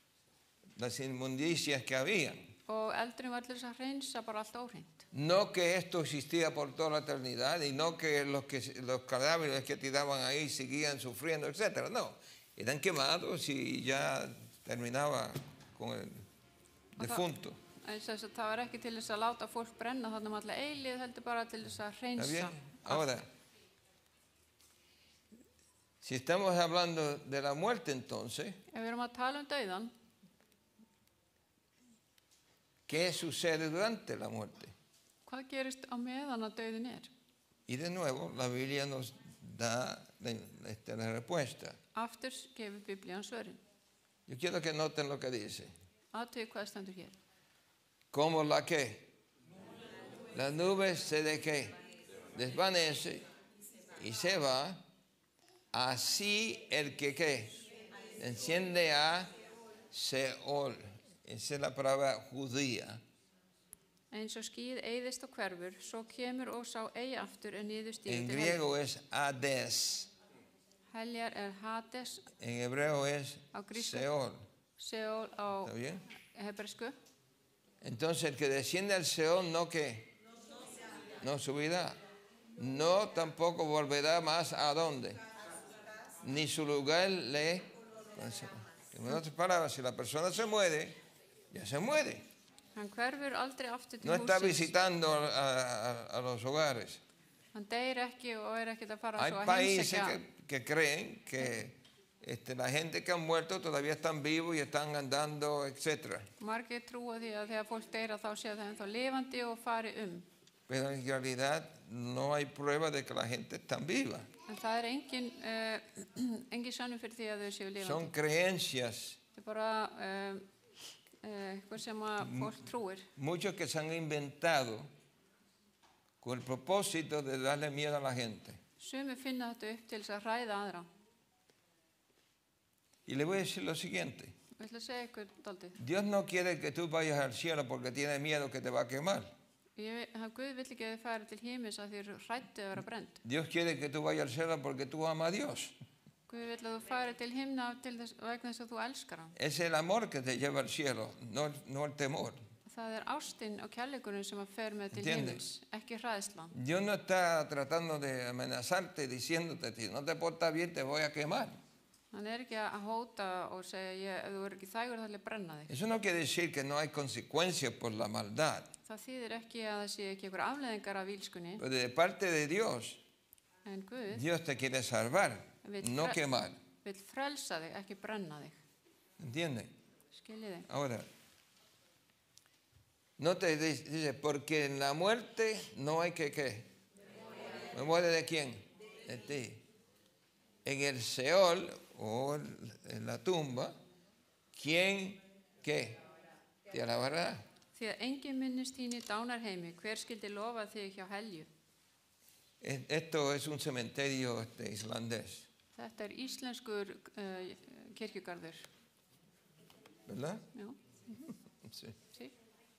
las inmundicias que había. Og eldurinn var til þess að hreinsa bara allt óhreint. No que esto existía por toda la eternidad y no que los, que los cadáveres que tiraban ahí seguían sufriendo, etcétera. No, eran quemados y ya terminaba con el defunto. En þess að það var ekki til þess að láta fólk brenna þannig um alla eilífð, heldur bara til þess að ¿Está hreinsa bien? allt. Ahora, si estamos hablando de la muerte entonces, Ef við erum að tala um dauðan, ¿qué sucede durante la muerte? hvað gerist á meðan að dauðin er? Y de nuevo, la Biblia nos da la, esta, la respuesta. Aftur gefur Biblían svörin. Yo quiero que noten lo que dice. Aðtöðu hvað stendur hér. ¿Cómo la qué? La nube se de qué? Desvanece y se va. Así el que qué? Enciende a Seol. Esa es la palabra judía. Eins og skýð eyðist og hverfur, svo kemur og sá eigi aftur en niður En stígur til griego es Hades. heljar er Hades, En hebreo es Á grísku. Seol. Seol á ¿Está bien? hebresku. Entonces el que desciende al Seol no que no subirá, no tampoco volverá más a dónde, ni su lugar le. En otras palabras, si la persona se muere, ya se muere. Hann hverfur aldrei aftur til No está húsins. visitando a, a- a los hogares. Hann deyr ekki og er ekkert að fara Hay svo að países heimsækja. que, que creen que este, la gente que han muerto todavía están vivos y están andando, etcétera. Margir trúa því að þegar fólk deyra þá séu það ennþá lifandi og fari um. Pero en realidad no hay prueba de que la gente está viva. En það er engin, uh, engin sönnum fyrir því að þau séu lifandi. Son creencias. Þetta er bara uh, uh, eitthvað sem að fólk trúir. Muchos que se han inventado con el propósito de darle miedo a la gente. Sumir finna þetta upp til þess að hræða aðra. Y le voy a decir lo siguiente. Ég ætla að segja ykkur dálítið. Dios no quiere que tú vayas al cielo porque tiene miedo que te va a quemar. Ég, það Guð vill ekki að þið færi til hímis að þið eru hrættið að vera brend. Dios quiere que tú vayas al cielo porque tú amas a Dios. Guð vill að þú fari til himna til þess, vegna þess að þú elskar hann. Es el amor que te lleva al cielo, no, no el temor. Það er ástin og kærleikurinn sem að fer með til Entiende? himins, ekki hræðslan. Dios no está tratando de amenazarte diciéndote, si no te portas bien te voy a quemar. Hann er ekki að hóta og segja, ég, ef þú er ekki þægur þá ætla ég að brenna þig. Eso no quiere decir que no hay consecuencias por la maldad. Það þýðir ekki að það sé ekki einhver afleiðingar af vílskunni, Pero de parte de Dios, en Guð Dios te quiere salvar, Vill no fre- quemar. vill frelsa þig, ekki brenna þig. ¿Entiendes? Skiljið þig? Ahora, no te dice, dice, porque en la muerte no hay que qué. ¿Me muere de quién? De ti. En el Seol o en la tumba, ¿quién qué? Te alabará. Því að engin minnist þín í dánarheimi, hver skildi lofa þig hjá helju? Es- Esto es un cementerio este, islandés, Þetta er íslenskur uh, kirkjugarður. ¿verdad? Já, Sí. sí.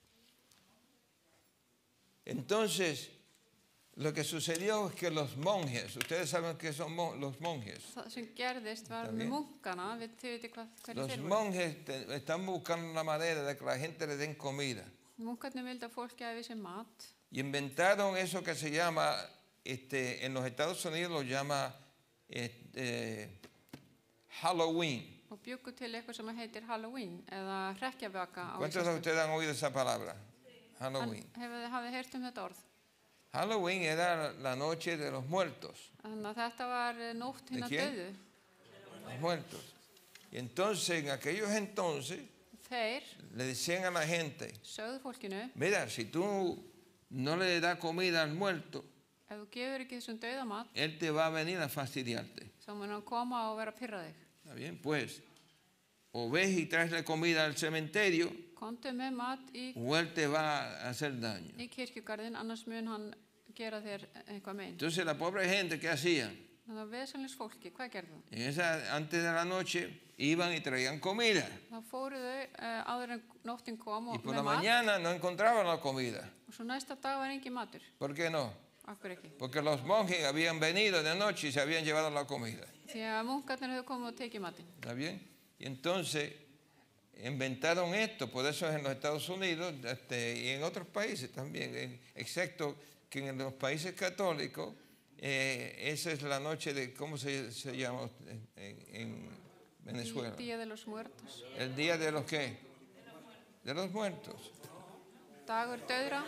Entonces, lo que sucedió es que los monjes, ustedes saben qué son mon- los monjes. Það sem gerðist var Está með bien. munkana, við þau veitir hvað hverju Los þeir voru. monjes te- están buscando la manera de que la gente le den comida. Munkarnir vildi að fólk gefi sér mat Y inventaron eso que se llama, este, en los Estados Unidos lo llama este, Halloween. og bjuggu til eitthvað sem heitir Halloween eða hrekkjavaka á ¿Cuántos de íslensku. ustedes han oído esa palabra? Hann- Halloween. Hefur þið hafið heyrt um þetta orð? Halloween era la noche de los muertos. Þannig að þetta var eh, nótt hinna quién? döðu. Los muertos. Y entonces, en aquellos entonces, Þeir le decían a la gente, sögðu fólkinu, mira, si tú no le das comida al muerto, ef þú gefur ekki þessum döða mat, él te va a venir a fastidiarte. þá mun hann koma og vera að pyrra þig. ¿Está bien? Pues, o ves y traes la comida al cementerio, Komdu með mat í, o él te va a hacer daño. í kirkjugarðin, annars mun hann gera þér eitthvað megin. Entonces la pobre gente, ¿qué hacían? Þannig að veðsannlegs fólki, hvað gerðu það? En esa, antes de la noche iban y traían comida. Þá fóru þau uh, áður en nóttin kom Y og por la með mat mañana no encontraban la comida. og svo næsta dag var engin matur. ¿Por qué no? Akkur ekki. Porque los monjes habían venido de noche y se habían llevado la comida. Því að munkarnir hefur komið og tekið matinn. ¿Está bien? Y entonces inventaron esto, por eso es en los Estados Unidos este, y en otros países también, en- excepto que en los países católicos, eh, esa es la noche de, ¿cómo se, se llama en, en Venezuela? Día de los Muertos. El día de los qué? De los muertos. Dagur döðra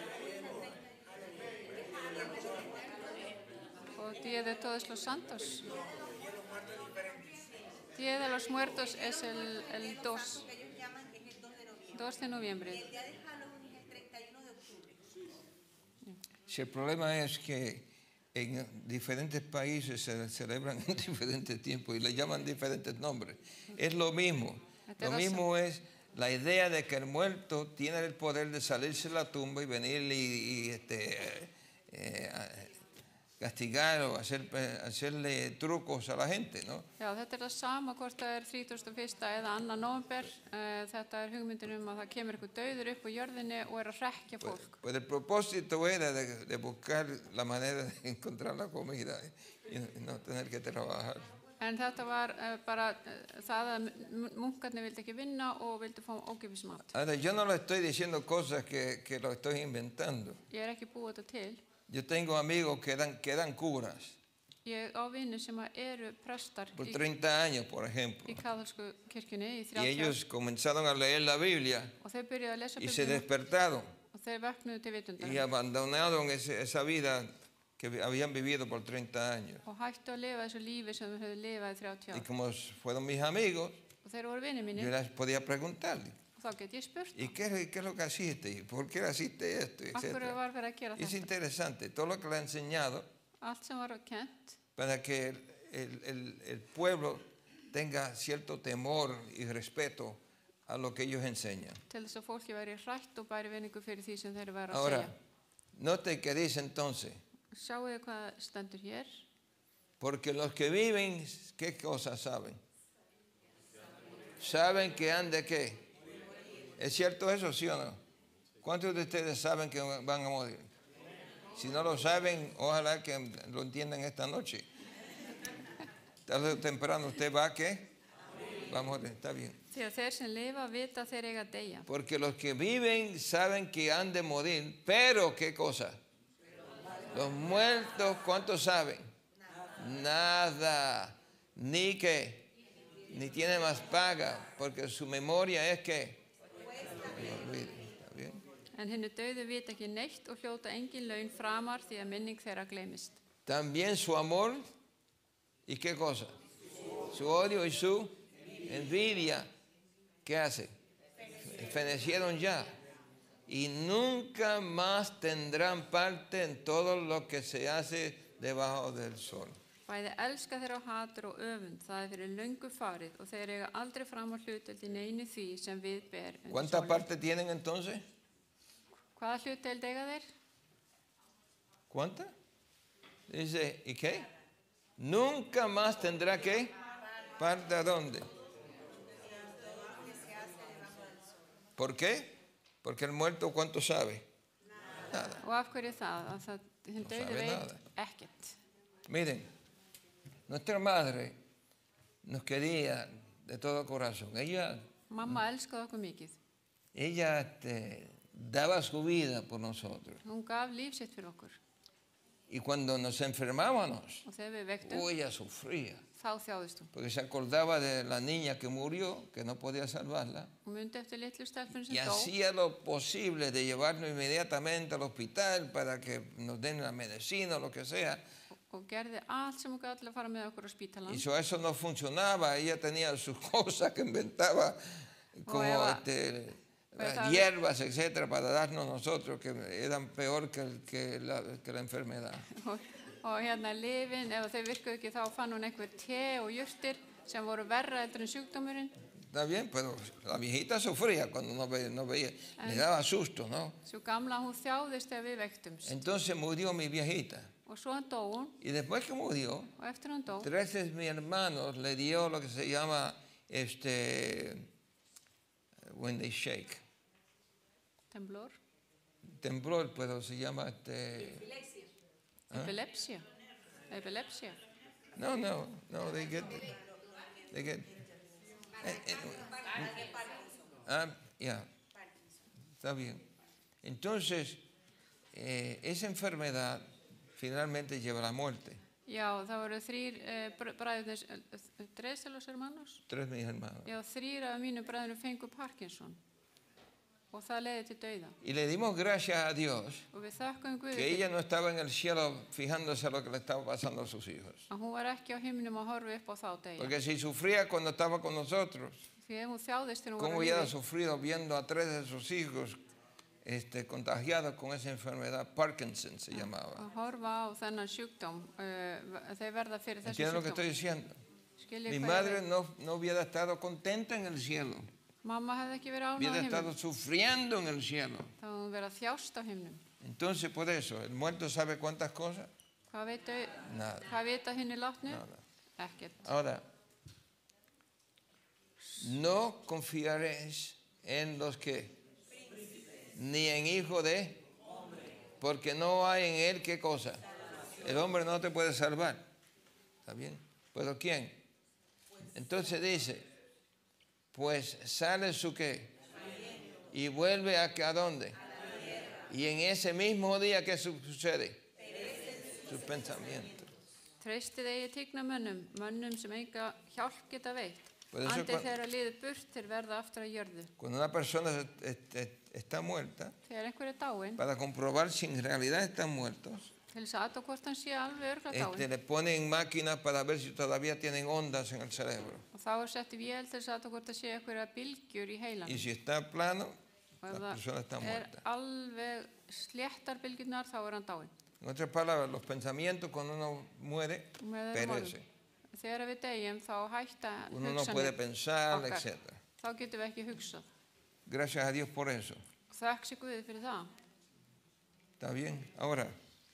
og Día de Todos los Santos. Día de los Muertos es el, el dos. dos de noviembre. Si el problema es que en diferentes países se celebran en diferentes tiempos y le llaman diferentes nombres, es lo mismo. Lo mismo es la idea de que el muerto tiene el poder de salirse de la tumba y venir y, y, este, eh, castigar o hacer, hacerle trucos a la gente, ¿no? Já, þetta er það sama hvort það er þrítugasta og fyrsta eða annan nóvember. Uh, þetta er hugmyndin um að það kemur eitthvað dauður upp á jörðinni og er að hrekkja Pues, fólk. pues el propósito era de, de buscar la manera de encontrar la comida y no tener que trabajar. En þetta var uh, bara uh, það að m- munkarnir vildi ekki vinna og vildi fá ókeypis mat. Ahora, yo no le estoy diciendo cosas que, que lo estoy inventando. Ég er ekki búið þetta til. Yo tengo amigos que dan, que dan curas Ég á vinnu sem að eru prestar por í, treinta años, por ejemplo. í kaþólsku kirkjunni í Y þrjátíu ár ellos comenzaron a leer la Biblia og þeir byrjuðu að lesa y se Biblíuna despertaron og þeir vöknuðu til vitundar y abandonaron ese- esa vida que vi- habían vivido por treinta años. og hættu að lifa þessu lífi sem þeir höfðu lifað í þrjátíu Y ár. como fueron mis amigos, Og þeir voru vinni yo mínir les podía preguntarles, og þá get ég spurt ¿y qué, qué es lo que hiciste? ¿Y por qué hiciste esto? af hverju Etcétera. var verið að gera Es þetta. interesante todo lo que le ha enseñado Allt sem var kent para que el, el- el- el pueblo tenga cierto temor y respeto a lo que ellos enseñan. til þess að fólki væri hrætt og bæri vinningu fyrir því sem þeir eru verið að Ahora, segja. note que dice entonces, Sjáu þið hvað stendur hér? porque los que viven, ¿qué cosas saben? ¿Saben que han de qué? ¿Es cierto eso, sí o no? ¿Cuántos de ustedes saben que van a morir? Si no lo saben, ojalá que lo entiendan esta noche. tarde o temprano usted va a qué? Va a morir, está bien. Því að þeir sem lifa vita að þeir eiga að deyja. Porque los que viven saben que han de morir, pero ¿qué cosa? Los muertos, ¿cuántos saben? Nada. Ni que, ni tiene más paga, porque su memoria es que... ¿Está bien? En hinnu dauðu vita ekki neitt og hljóta engin laun framar því að minning þeirra gleymist. También su amor, ¿y qué cosa? Su odio y su envidia. ¿Qué hace? Fenecieron ya. Y nunca más tendrán parte en todo lo que se hace debajo del sol. Bæði elska þeirra á hatur og öfund, það er fyrir löngu farið og þeir eiga aldrei fram á hlutdeild í neinu því sem við ber undir ¿Cuántas sólina. partes tienen entonces? Hvaða hlutdeild eiga þeir? ¿Cuántas? Dice, ¿y qué? Nunca más tendrá que parte a dónde. ¿Por qué? Porque el muerto, ¿cuánto sabe? Nada. Og af hverju það? Að það hinn No dauði sabe veit nada. ekkert. Miren, nuestra madre nos quería de todo corazón. Ella, Mamma elskaði okkur mikið. ella este, daba su vida por nosotros. Hún gaf líf sitt fyrir okkur. Y cuando nos enfermábamos, Og þegar við vektum, oh, ella sufría. þá þjáðist hún. Porque se acordaba de la niña que murió, que no podía salvarla. Hún mundi eftir litlu stelpunni sem Y dó hacía lo posible de llevarnos inmediatamente al hospital para que nos den la medicina o lo que sea. og gerði allt sem hún gat til að fara með okkur á spítalan. Y eso, eso no funcionaba. Ella tenía sus cosas que inventaba, como Eva, este, pues, las hierbas, etcétera, para darnos nosotros, que eran peor que, el- que, la, que la enfermedad. Og, og hérna lifin, ef þau virkuðu ekki þá fann hún einhver te og jurtir sem voru verra heldur en sjúkdómurinn. Está bien, pero la viejita sufría cuando no veía, no veía. Le daba susto, ¿no? Svo gamla hún þjáðist þegar við vektumst. Entonces murió mi viejita. Og svo hann dó hún Y después que murió, og eftir hann dó, tres de mis hermanos le dio lo que se llama este when they shake. temblor, Temblor, pero se llama este. epilepsia. Epilepsia. No, no, no, they get they get eh, eh, ah, yeah. Está bien. Entonces, eh, esa enfermedad finalmente lleva a la muerte. Já, það voru þrýr eh, bræðurnir, eh, tres de los hermanos. Tres de mis hermanos. Já, þrýr af mínu bræðurnum fengu Parkinson og það leiði til dauða. Y le dimos gracias a Dios Og við þökkum Guði que ella no estaba en el cielo fijándose a lo que le estaba pasando a sus hijos. að hún var ekki á himnum að horfa upp á þá degja. Porque si sufría cuando estaba con nosotros, Því ef hún þjáðist þegar hún ¿cómo var á hubiera lífi sufrido viendo a tres de sus hijos este, contagiados con esa enfermedad? Parkinson se llamaba. að horfa á þennan sjúkdóm, uh, þeir verða fyrir þessu ¿Entienden lo que estoy sjúkdóm. diciendo? Skiljið Mi hvað ég madre veit. no, no hubiera estado contenta en el cielo, Mamma hefði ekki verið ánægð á hubiera himnum, estado sufriendo en el cielo. þá hefði hún verið að þjást á himnum. Entonces, por eso, el muerto sabe cuántas cosas. Hvað veit þau, Nada. hvað vita hinni látnu? Nada. Ekkert. Ahora, no confiaréis en los que, ni en hijo de, porque no hay en él qué cosa. El hombre no te puede salvar. ¿Está bien? ¿Pero quién? Entonces dice, pues sale su qué y vuelve a, a dónde. Y en ese mismo día, ¿qué su- sucede? Sus pensamientos. Treystið eigi tigna mönnum, mönnum sem enga hjálp geta veitt. Por eso Andi cuan- þeirra liður burt til verða aftur að jörðu. Cuando una persona es- es- es- está muerta, Þegar einhver er dáinn, para comprobar si en realidad están muertos, til þess að aðtók hvort hann sé alveg örgla este, dáinn. le ponen máquinas para ver si todavía tienen ondas en el cerebro. Og þá er sett í vél til þess að aðtók hvort það sé einhverja bylgjur í heilanum. Y si está plano, Og ef la persona está það er muerta. alveg sléttar bylgjurnar, þá er hann dáinn. En otras palabras, los pensamientos cuando uno muere, Og með öðrum orðum, perecen. þegar við deyjum, þá hætta Uno no puede hugsanir pensar, okkar. etcétera. Þá getum við ekki hugsað. Gracias a Dios por eso. Og þökk sé Guði fyrir það. ¿Está bien? Ahora,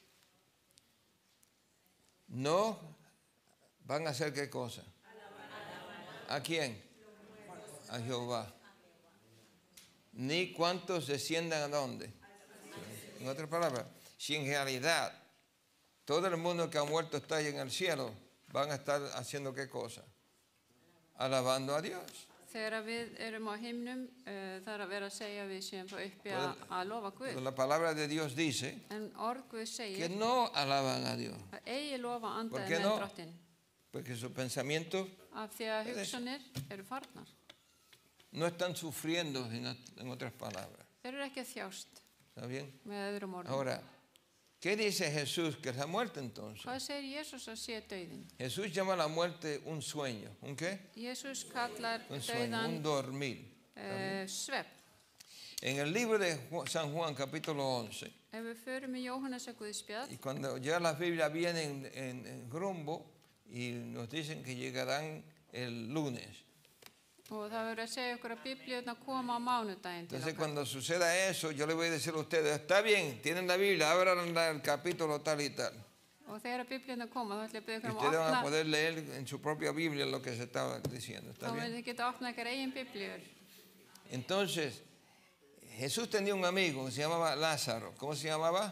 no van a hacer qué cosa. ¿A quién? A Jehová. Ni cuántos desciendan a dónde. En otras palabras, si en realidad todo el mundo que ha muerto está ahí en el cielo, van a estar haciendo qué cosa? Alabando a Dios. Þegar við erum á himnum, uh, það er að vera að segja að við séum þá uppi að, Pero- að lofa Guð. Pero la palabra de Dios dice En orð Guð que segir no alaban a Dios, að eigi lofa ¿Por andaði qué með no? drottin. porque sus pensamientos Af því að Es eso. hugsanir eru farnar. no están sufriendo, en, en otras palabras. Þeir eru ekki að þjást ¿Está bien? með öðrum orðum. Ahora, ¿qué dice Jesús que es la muerte entonces? Hvað segir Jésús að sé dauðinn? Jesús llama a la muerte un sueño. ¿Un qué? Jésús kallar Un sueño, un dauðan dormir. uh, svepp. En el libro de Ju- San Juan, capítulo once, Ef við förum í Jóhannes að Guðspjall, y cuando ya las Biblias vienen en, en rumbo y nos dicen que llegarán el lunes. og það verður að segja okkur að biblíurnar koma á mánudaginn til Entonces, okkar. cuando suceda eso, yo le voy a decir a ustedes, está bien, tienen la Biblia, abran el capítulo tal y tal. Og þegar biblíurnar koma, þá ætlum ég að Y byrja um ustedes að van a opna, poder leer en su propia Biblia lo que se estaba diciendo. þá ¿Está verður bien? þið geta opnað ykkar eigin biblíur. Entonces, Jesús tenía un amigo que se llamaba Lázaro. ¿Cómo se llamaba?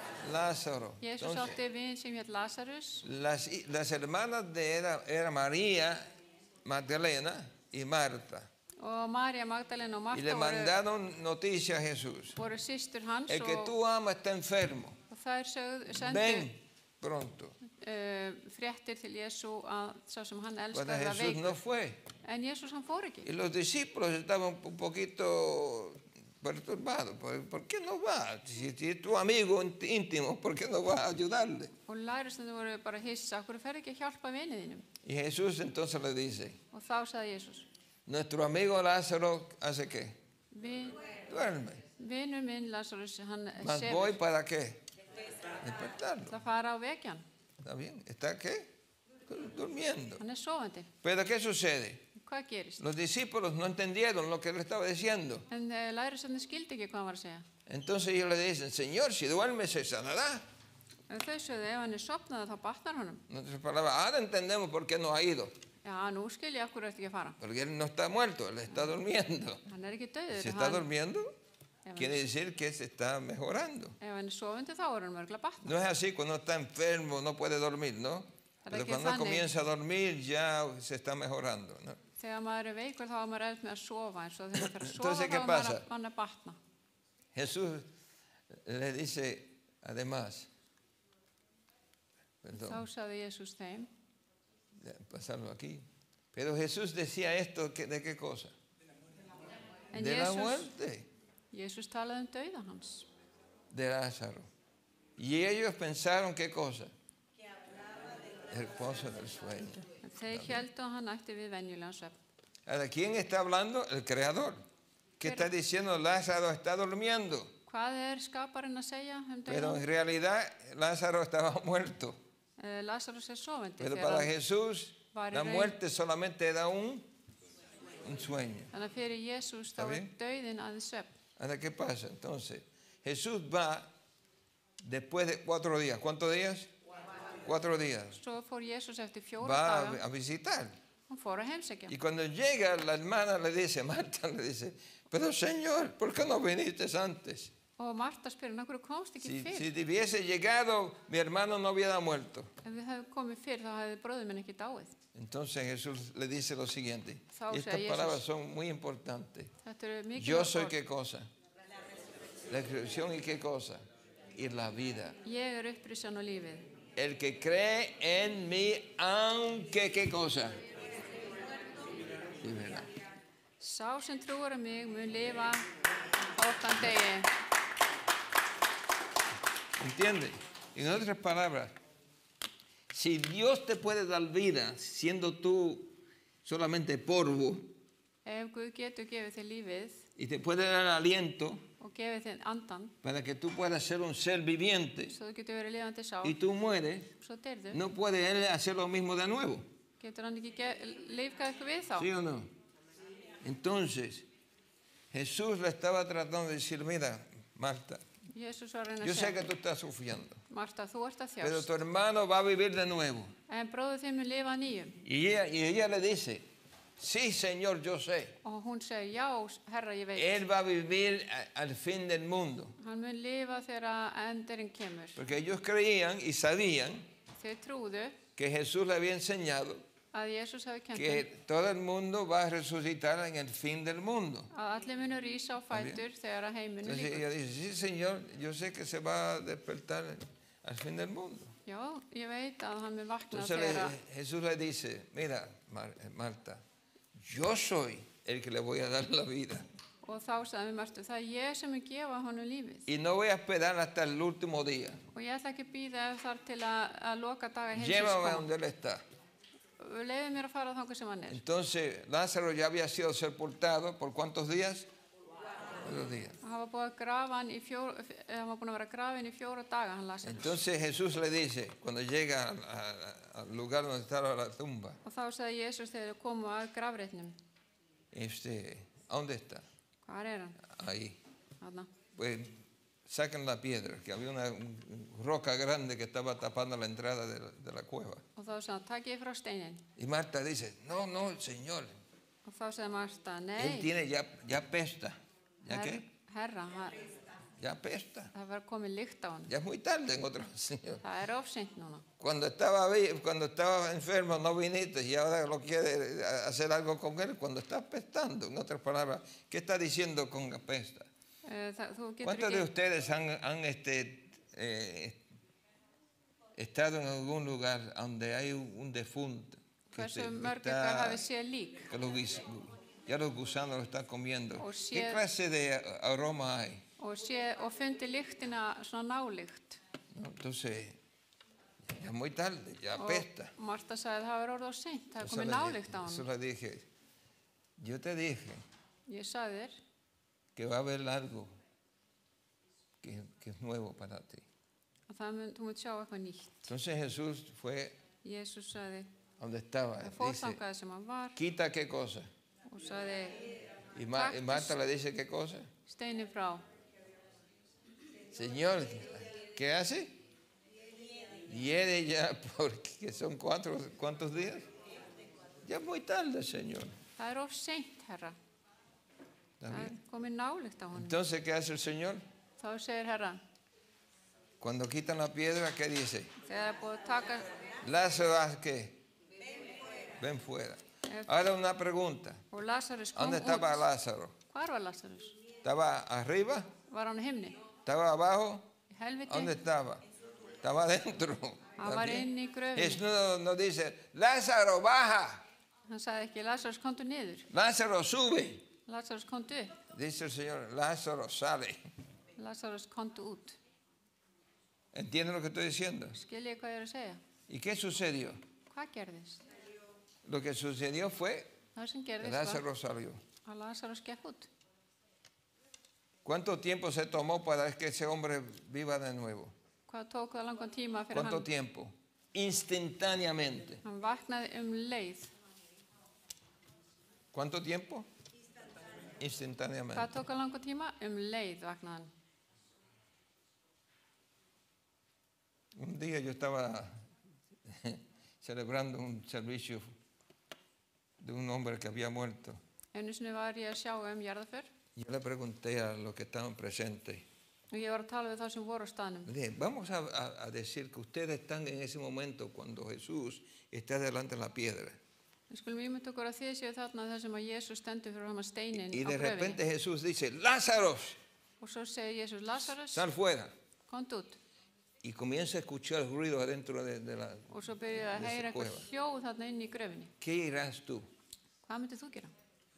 Lázaro. Jésús Entonces, átti vin sem hétt Lazarus las, las hermanas de era, era María, Magdalena y Marta. og María Magdalena og Y Marta le voru, mandaron noticias a Jesús. voru systur hans El que og, tú amas está enfermo. og þær sögð, sendu Ven pronto. uh, fréttir til Jésu að sá sem hann Pero elskaði var Jesús no veikur. fue. En Jésús hann fór ekki. Y los discípulos estaban un poquito perturbados. ¿Por, por qué no va? Si, si es tu amigo íntimo, ¿por qué no vas a ayudarle? Og lærisnir voru bara hissa, okkur fer ekki að hjálpa vinið þínum. Y Jesús entonces le dice, Og þá sagði Jésús, nuestro amigo Lázaro hace qué? Vin, Duerme. vinur minn Lazarus, hann Mas voy sefur. para qué? Despertarlo. Það fara á vekjan, ¿Está bien? ¿Está qué? Durmiendo. hann er sofandi. Pero ¿qué sucede? Hvað gerist? Los discípulos no entendieron lo que él estaba diciendo. En uh, lærisnir skildi ekki hvað hann var að segja. Entonces ellos le dicen, Señor, si duerme se sanará. En þau sögðu, ef hann er sopnað þá batnar honum. En otras palabras, ahora entendemos por qué no ha ido. Já, nú skil ég okkur eftir ekki að fara. Porque él no está muerto, él está durmiendo. Hann er ekki döður. Si está hann, durmiendo, ef, quiere hann, decir que se está mejorando. ef hann er sofandi þá er hann mörgla batna. No es así cuando está enfermo, no puede dormir, ¿no? Pero que cuando funny. comienza a dormir ya se está mejorando, ¿no? Þegar maður er veikur þá er maður eðt með að sofa eins og þegar maður fer að sofa Entonces, þá ¿qué er maður pasa? að, hann að batna. Jesús le dice, además, Þá perdón, sagði Jésús þeim, ya, pasarlo aquí. Pero Jesús decía esto, ¿que- ¿de qué cosa? en De la Jésús, muerte Jésús talaði um dauða hans. de Lázaro. Y ellos pensaron, ¿qué cosa? El pozo del sueño. En þeir héldu að hann ætti við venjulegan svefn. Ahora, ¿quién está hablando? El Creador. ¿Qué está diciendo? Lázaro está durmiendo. Hvað er skaparinn að segja um Pero dauðan? en realidad Lázaro estaba muerto. Uh, Lazarus er sofandi Pero þegar para hann, Jesús var í la raun- muerte solamente era un, un sueño. þannig að fyrir Jésús Está þá er bien? dauðinn aðeins svefn. Ahora, ¿qué pasa? Entonces, Jesús va después de cuatro días. ¿Cuántos días? Cuatro días. Svo fór Jésús eftir fjóra Va daga, a, a visitar. hann fór að heimsækja. Y cuando llega, la hermana le dice, Marta le dice, pero Señor, ¿por qué no viniste antes? Og Marta spyr hann, okkur komst ekki Si, fyrr? si te hubiese llegado, mi hermano no hubiera muerto. Ef við hefum komið fyrr þá hefði bróður minn ekki dáið. Entonces Jesús le dice lo siguiente. Þá Y estas segir palabras Jesús- son muy importantes. Þetta eru Yo mikilvæg soy orð. qué cosa? La resurrección y qué cosa? Y la vida. Ég er upprisan og lífið. El que cree en mí, aunque qué cosa? Vivirá. Sá sem trúar að mig mun lifa óttan degi. ¿Entiende? En otras palabras, si Dios te puede dar vida siendo tú solamente polvo Ef Guð getur gefið þér lífið y te puede dar aliento og gefið þér andan, para que tú puedas ser un ser viviente svo þú getur verið lifandi sál, y tú mueres, svo deyrðu, no puede Él hacer lo mismo de nuevo. getur hann ekki leifkað ykkur við þá? ¿Sí o no? Entonces, Jesús le estaba tratando de decir, mira, Marta, Jésús var að reyna yo að sé que segja, tú estás sufriendo, Marta, þú ert að pero þjást, tu hermano va a vivir de nuevo. en bróður þinn mun lifa að nýjum. Y ella, y ella le dice, sí, Señor, yo sé. Og hún segir, já, herra, ég veit. Él va a vivir a- al fin del mundo. Hann mun lifa þegar endurinn kemur. Porque ellos creían y sabían Þeir trúðu que Jesús le había enseñado að Jesús hafi kennt que þeim todo el mundo va a resucitar en el fin del mundo. að allir munu rísa á fætur þegar að heiminu Entonces líkur. ella dice, sí, Señor, yo sé que se va a despertar al fin del mundo. Já, ég veit að hann mun vakna Entonces le- þegar að Jesús le dice, mira, Mar- Marta, yo soy el que le voy a dar la vida. og þá sagði mér Martu, það er ég sem mun gefa honum lífið Y no voy a esperar hasta el último día. og ég ætla ekki að býða þar til að, að loka daga heimsins Llévame a koma. donde él está. Leiði mér að fara þangað sem hann er. Entonces Lázaro ya había sido sepultado por cuántos días? Cuatro días. Hann var búið að grafa hann í fjóra, eh, hann var búin að vera grafin í fjóra daga, hann las. Entonces Jesús le dice, cuando llega al, a- al lugar donde estaba la tumba, Og þá sagði Jesús þegar þau komu að grafreitnum, este, ¿a dónde está? hvar er hann? Ahí. Þarna. Pues sacan la piedra, que había una un- roca grande que estaba tapando la entrada de la, de la cueva. Og þá sagði hann, takk ég frá steinin. Y Marta dice, no, no, Señor, Og þá sagði Marta, él nei, tiene ya, ya pesta. ¿Ya her, qué? herra, það, Ya pesta. það var komið lykt á hann. Ya es muy tarde en otro Señor. Það er ofseint núna. Cuando estaba, vi- cuando estaba enfermo no viniste y ahora lo quiere hacer algo con él cuando está apestando. En otras palabras, ¿qué está diciendo con apesta? Eh, Það, þú getur ¿Cuántos de ekki, ustedes han, han, este, eh, estado en algún lugar donde hay un, un defunto? Que, hversu este, mörg está- ykkar hafi séð lík que los guis- ya los gusanos lo están comiendo. O ¿Qué si- clase de aroma hay? og, sé, og fundi lyktina svona nálykt. ¿No? Entonces, ya es muy tarde, ya Og apesta. Marta sagði, það er orðið of seint, það er Eso komið le, nálykt á eso hann. le dije, yo te dije Ég sagði þér que va a haber algo que, que es nuevo para ti. að það mun, þú munt sjá eitthvað nýtt. Entonces Jesús fue Jesús sagði, donde estaba. það fór Dice, þangað sem hann var quita qué cosa. og sagði, Y, Ma- y Cactus. Marta le dice qué cosa. steinin frá. Señor, ¿qué hace? Hiere ya porque son cuatro, ¿cuántos días? Ya es muy tarde, Señor. Það er of seint, herra. ¿Está Það er bien? komið nálykt á honum. Entonces, ¿qué hace el Señor? Þá segir herra, Cuando quitan la piedra, ¿qué dice? þegar er búið að taka, Lázaro, ¿haz qué? Ven fuera. Ahora una pregunta. og Lazarus kom ¿Dónde út. estaba Lázaro? Hvar var Lazarus? ¿Estaba arriba? Var hann á himni? ¿Estaba abajo? Í helviti? ¿Dónde estaba? Estaba adentro. Hann var inni í gröfinni. Jesús no, no dice, Lázaro, baja. Hann sagði ekki, Lazarus komdu niður. Lázaro, sube. Lazarus komdu upp. Dice el Señor, Lázaro, sale. Lazarus komdu út. ¿Entienden lo que estoy diciendo? Skil ég hvað ég er að segja? ¿Y qué sucedió? Hvað gerðist? Lo que sucedió fue Það sem que gerðist var Lázaro salió. að Lazarus gekk út. ¿Cuánto tiempo se tomó para que ese hombre viva de nuevo? Hvað tók það langan tíma fyrir ¿Cuánto hann? tiempo? Instantáneamente. Hann vaknaði um leið. ¿Cuánto tiempo? Instantáneamente. Hvað tók það langan tíma? Um leið vaknaði hann. Un día yo estaba celebrando un servicio de un hombre que había muerto. Einu sinni var ég að sjá um jarðaför Yo le pregunté a los que estaban presentes, og ég var að tala við þá sem voru á staðnum. le dije, vamos a, a- a decir que ustedes están en ese momento cuando Jesús está delante de la piedra. Við skulum ímynda okkur að þið séu þarna þar sem að Jesús stendur fyrir hann steinin Y á de gröfinni. repente Jesús dice, Lázaro, Og svo segir Jesús, Lazarus, sal fuera. komdu út. Y comienza a escuchar ruido adentro de, de la... Og svo byrjuði að Þessi heyra eitthvað cueva. hljóð þarna inn í gröfinni. ¿Qué irás tú? Hvað myndir þú gera?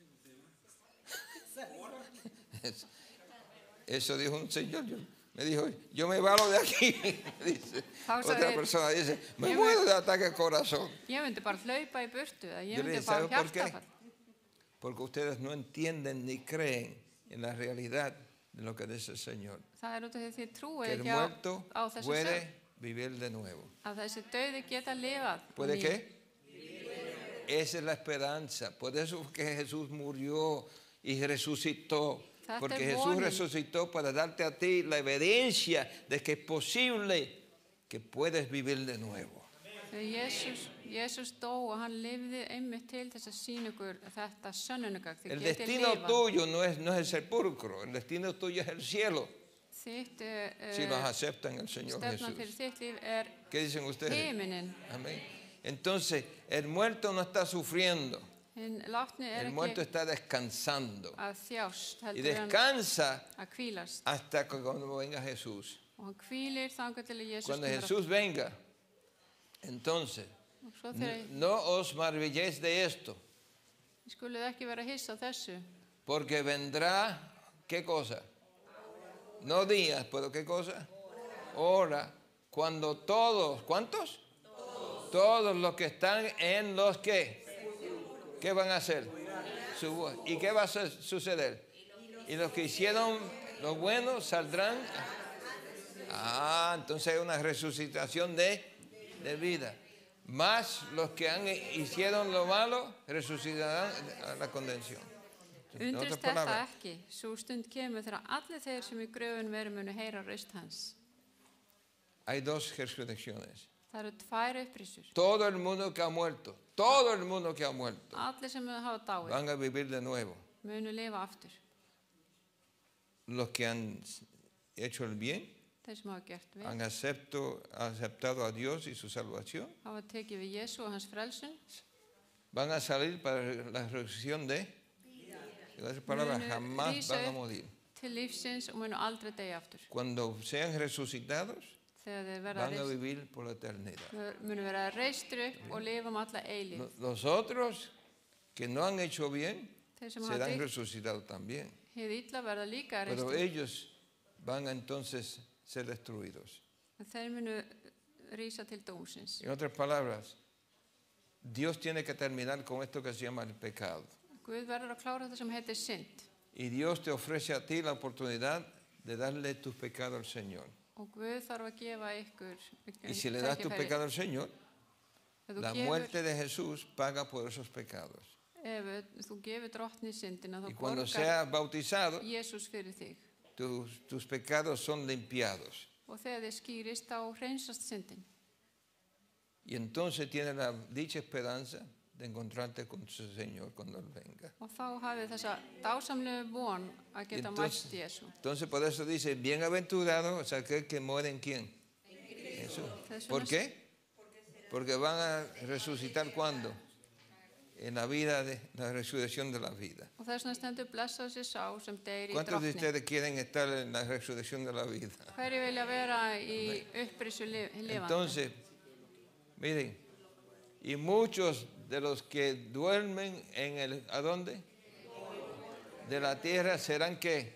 Eso dijo un señor. Yo, me dijo, yo me valo de aquí. Dice. Pausa Otra de- persona dice, me Yo muero me- de ataque al corazón. Ég myndi bara hlaupa í burtu, eða ég Yo le myndi dije, fá ¿sabe por qué? hjartafall. Porque ustedes no entienden ni creen en la realidad de lo que dice el Señor. Það er út af því að þið Que trúið el ekki á, muerto á þessu sög. puede vivir de nuevo. Að þessi dauði geta lifað. á ¿Puede ný. qué? Esa es la esperanza. Por eso es que Jesús murió y resucitó. Þetta Porque er Jesús vonin. resucitó para darte a ti la evidencia de que es posible que puedes vivir de nuevo. Þegar Jesús, Jesús dó og hann lifði einmitt til þess að sína ykkur þetta sönnunugagn. Þið El getið destino lifað. tuyo no es, no es el sepulcro, el destino tuyo es el cielo. Þitt uh, Si los aceptan el Señor stefnan fyrir Jesús. þitt líf er ¿Qué dicen ustedes? himinin. Amén. Entonces, el muerto no está sufriendo, Hinn látni er el muerto ekki está descansando. að þjást, Y heldur hann descansa að hvílast. hasta que cuando venga Jesús. Og hann hvílir þangað til að Jesús Cuando kemur Jesús venga, entonces, aftur. Og svo þegar no os maravilléis de esto, þið skuluð ekki vera hissa á þessu, porque vendrá, ¿qué cosa? No días, pero ¿qué cosa? Hora, cuando todos, ¿cuántos? Todos, todos los que están en los que, ¿qué van a hacer? Su voz. ¿Y qué va a su- suceder? Y los que hicieron lo bueno saldrán. Ah, entonces hay una resucitación de, de vida. Más los que han, hicieron lo malo resucitarán a la condenación. En undrist otras þetta palabras, ekki. Sú stund kemur þegar allir þeir sem í gröfun veru munu heyra raust hans. hay dos resurrecciones. Það eru tvær upprisur. Todo el mundo que ha muerto, todo el mundo que ha muerto, Allir sem hafa dáið van a vivir de nuevo. munu lifa aftur. Los que han hecho el bien, Þeir sem hafa gert vel, han acepto, aceptado a Dios y su salvación, hafa tekið við Jesú og hans frelsun, van a salir para la resurrección de, en otras palabras, Munu jamás rísa van a upp morir. til lífsins og munu aldrei deyja aftur. Cuando sean resucitados, Þegar þeir verða van a reist, vivir por la eternidad. munu vera reistur upp og lifa um alla eilíf. Lo- Los otros que no han hecho bien, Þeir sem hafa serán deytt resucitados también. hið illa verða líka Pero reistur. ellos van a entonces ser destruidos. Þeir munu rísa til dómsins. En otras palabras, Dios tiene que terminar con esto que se llama el pecado. Guð verður að klára þetta sem heitir synd. Y Dios te ofrece a ti la oportunidad de darle tus pecados al Señor. Og Guð þarf að gefa ykkur Y si le das tu tækifæri. pecado al Señor, Ef þú la gefur- muerte de Jesús paga por esos pecados. Ef þú gefur drottni syndina Y þá cuando borgar seas bautizado, Jesús fyrir þig. tus, tus pecados son limpiados. Og þegar þið skýrist þá hreinsast syndin. Y entonces tienes la dicha esperanza de encontrarte con su Señor cuando Él venga. Og þá hafið þessa dásamlegu von að Y geta entonces, mætt Jesú. entonces por eso dice, bienaventurado es aquel que muere en quién? Jesús. Þess ¿Por vegna- qué? Porque van a resucitar ¿cuándo? En la vida de la resurrección de la vida. Og þess vegna stendur blessað sé sá sem deyr í ¿Cuántos de drottni. ustedes quieren estar en la resurrección de la vida? Hverju vilja vera í upprisu li- lifandi? Entonces, miren, y muchos de los que duermen en el, ¿a dónde? De la tierra serán ¿qué?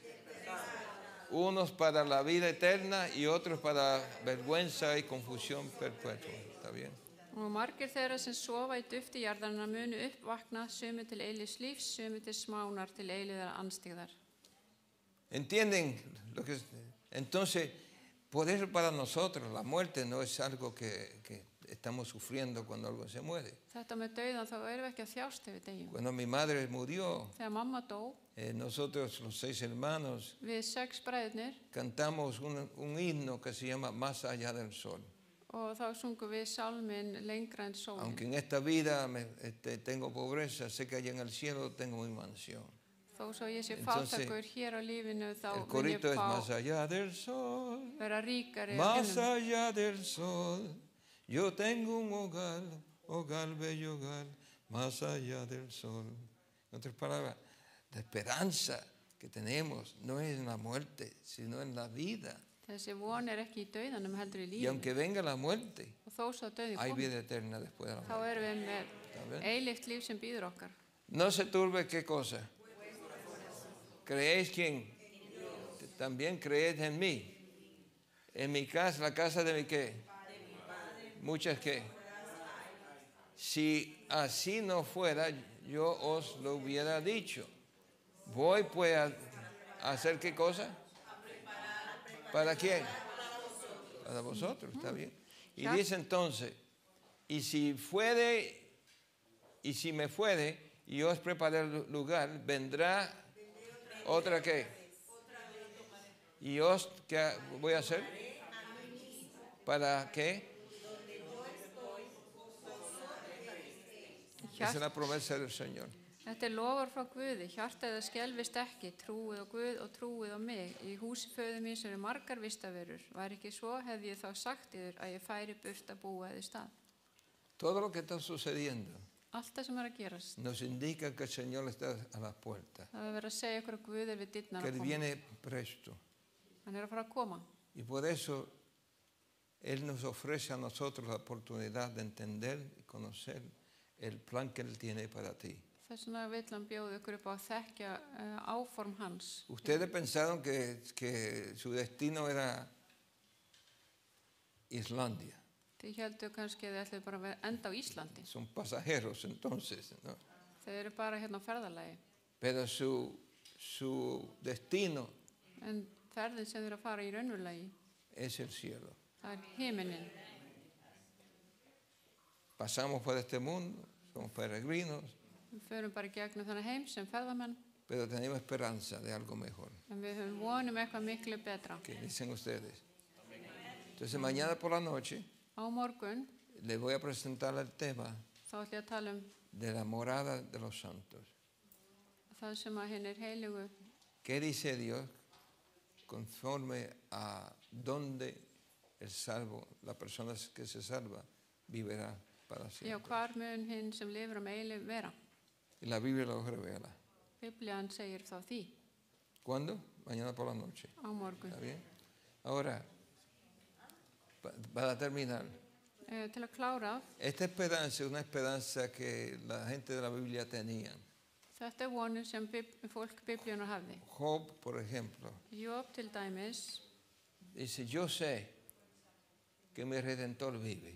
Unos para la vida eterna y otros para vergüenza y confusión perpetua. ¿Está bien? Og margir þeirra sem sofa í dufti jarðarna munu uppvakna, sumi til eilífs lífs, sumi til smánar til eilíðar anstigðar. ¿Entienden? Lo que es- entonces, por eso para nosotros la muerte no es algo que, que estamos sufriendo cuando algo se muere. Þetta með dauðan þá erum við ekki að þjást ef við deyjum. Cuando mi madre murió, Þegar mamma dó, eh, nosotros los seis hermanos við sex bræðurnir, cantamos un, un himno que se llama Más allá del sol. og þá sungum við sálminn lengra en sólin. Aunque en esta vida me- este, tengo pobreza, sé que allá en el cielo tengo mi mansión. Þó svo ég sé Entonces, fátækur hér á lífinu þá El mun ég corito es Más fá allá del sol, vera ríkari á más himnum. allá del sol. Yo tengo un hogar, hogar, bello hogar, más allá del sol. En otras palabras, la esperanza que tenemos no es en la muerte, sino en la vida. Þessi von er ekki í dauðanum heldur í Y lífinu. aunque venga la muerte, Og þó svo dauði hay kom, vida eterna después de la þá muerte. erum við með ¿Está bien? eilíft líf sem býður okkar. No se turbe qué cosa. ¿Creéis quién? También creéis en mí. En mi casa, la casa de mi qué. Muchas qué. Si así no fuera, yo os lo hubiera dicho. Voy pues a, a hacer qué cosa. ¿Para quién? Para vosotros, está bien. Y Ya. dice entonces, y si fuere, y si me fuere, y os preparé el lugar, vendrá otra qué. ¿Y os qué voy a hacer? ¿Para qué? Esa es la promesa del Señor. Þetta er lofar frá Guði, hjartað það skelfist ekki, trúið á Guð og trúið á mig. Í húsi föður míns eru margar vistaverur. Var ekki svo, hefði ég þá sagt yður að ég færi burt að búa yður stað. Todo lo que está sucediendo Allt það sem er að gerast. nos indica que el Señor está a las puertas, Það er verið að segja ykkur að Guð er við dyrnar que að Él koma. viene presto. Hann er að fara að koma. Y por eso Él nos ofrece a nosotros la oportunidad de entender y conocer el plan que Él tiene para ti. Þess vegna vill hann bjóða ykkur upp á að þekkja uh, áform hans. Ustedes pensaron que, que su destino era Islandia. Þið heldur kannski að þið ætluðu bara að vera- enda á Íslandi. Son pasajeros entonces, ¿no? Þau eru bara hérna á ferðalagi. Pero su, su destino En ferðin sem þau eru að fara í raunverulagi, es el cielo. það er himinin. Pasamos por este mundo, somos peregrinos, Við förum bara í gegnum þannig heim sem ferðamenn, pero tenemos esperanza de algo mejor. en við höfum vonum eitthvað miklu betra. ¿Qué dicen ustedes? Entonces mañana por la noche Á morgun les voy a presentar el tema þá ætlum ég að tala um de la morada de los santos. það sem að hinn er heilugu. ¿Qué dice Dios conforme a dónde el salvo, la persona que se salva, vivirá para Já, siempre? hvar mun hinn sem lifir um eilíf vera? Y la Biblia lo revela. Biblían segir þá því ¿Cuándo? Mañana por la noche. á morgun. ¿Está bien? Ahora, pa- para terminar, Uh, til að klára, esta esperanza es una esperanza que la gente de la Biblia tenía. þetta er vonin sem bib fólk Biblíunar hafði. Job, por ejemplo, Job til dæmis, dice, yo sé que mi Redentor vive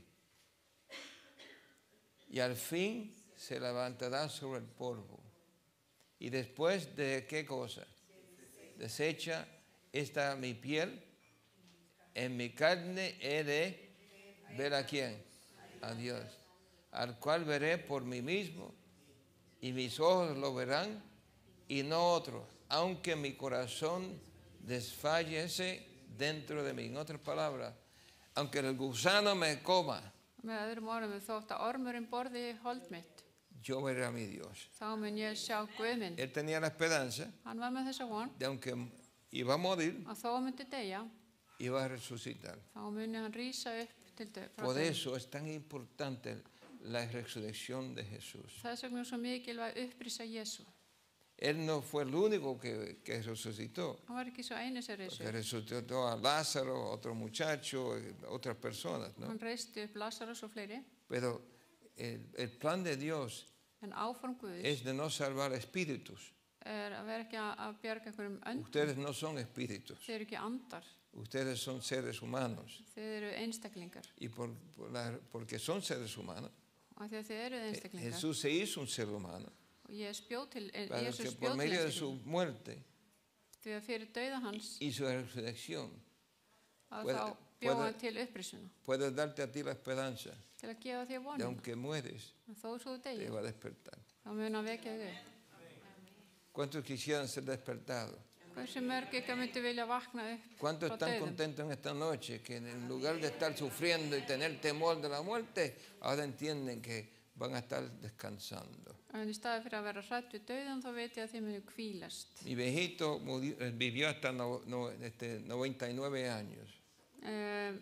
y al fin se levantará sobre el polvo. Y después de qué cosa? Desecha esta mi piel, en mi carne he de ver a quién, a Dios, al cual veré por mí mismo y mis ojos lo verán y no otros, aunque mi corazón desfallece dentro de mí. En otras palabras, aunque el gusano me coma, með öðrum orðum við þótt að ormurinn borði hold mitt, yo veré a mi Dios. þá mun ég sjá Guð minn. Él tenía la esperanza Hann var með þessa von de aunque iba a morir, að þó hann myndi deyja, iba a resucitar. þá muni hann rísa upp til dö- frá Por dauða. eso es tan importante la resurrección de Jesús. Þess vegna er svo mikilvæg upprisa Jésu. Él no fue el único que, que resucitó. Hann var ekki svo eini sem Que reisu. resucitó a Lázaro, otro muchacho, eh, otras personas, ¿no? Hann reisti upp Lazarus og fleiri, Pero el, el plan de Dios en áform Guðs es de no salvar espíritus. er að vera ekki að að bjarga einhverjum öndum. Ustedes no son espíritus, Þeir eru ekki andar, ustedes son seres humanos. þeir eru einstaklingar. Y por, por la- porque son seres humanos, Og því að þeir eru eh, einstaklingar. Jesús se hizo un ser humano Og ég spjóð til, eh, para Jesús que spjóð por til medio de su einstaklingar. muerte Því að fyrir dauða hans, y su resurrección að Puede- þá puede- bjóð hann til upprisuna. puede darte a ti la esperanza Til að gefa þér de vonum. aunque mueres, Þó svo þú te degir, va a despertar. þá mun hann vekja þig upp. ¿Cuántos quisieran ser despertados? Hversu mörg ykkar myndi vilja vakna upp ¿Cuántos frá están dauðum? contentos en esta noche que en lugar de estar sufriendo y tener temor de la muerte, ahora entienden que van a estar descansando? En í staði fyrir að vera hrætt við dauðan, þá veit ég að þið munu hvílast. Mi viejito mudi- eh, vivió hasta no- no- este, noventa y nueve años. Uh,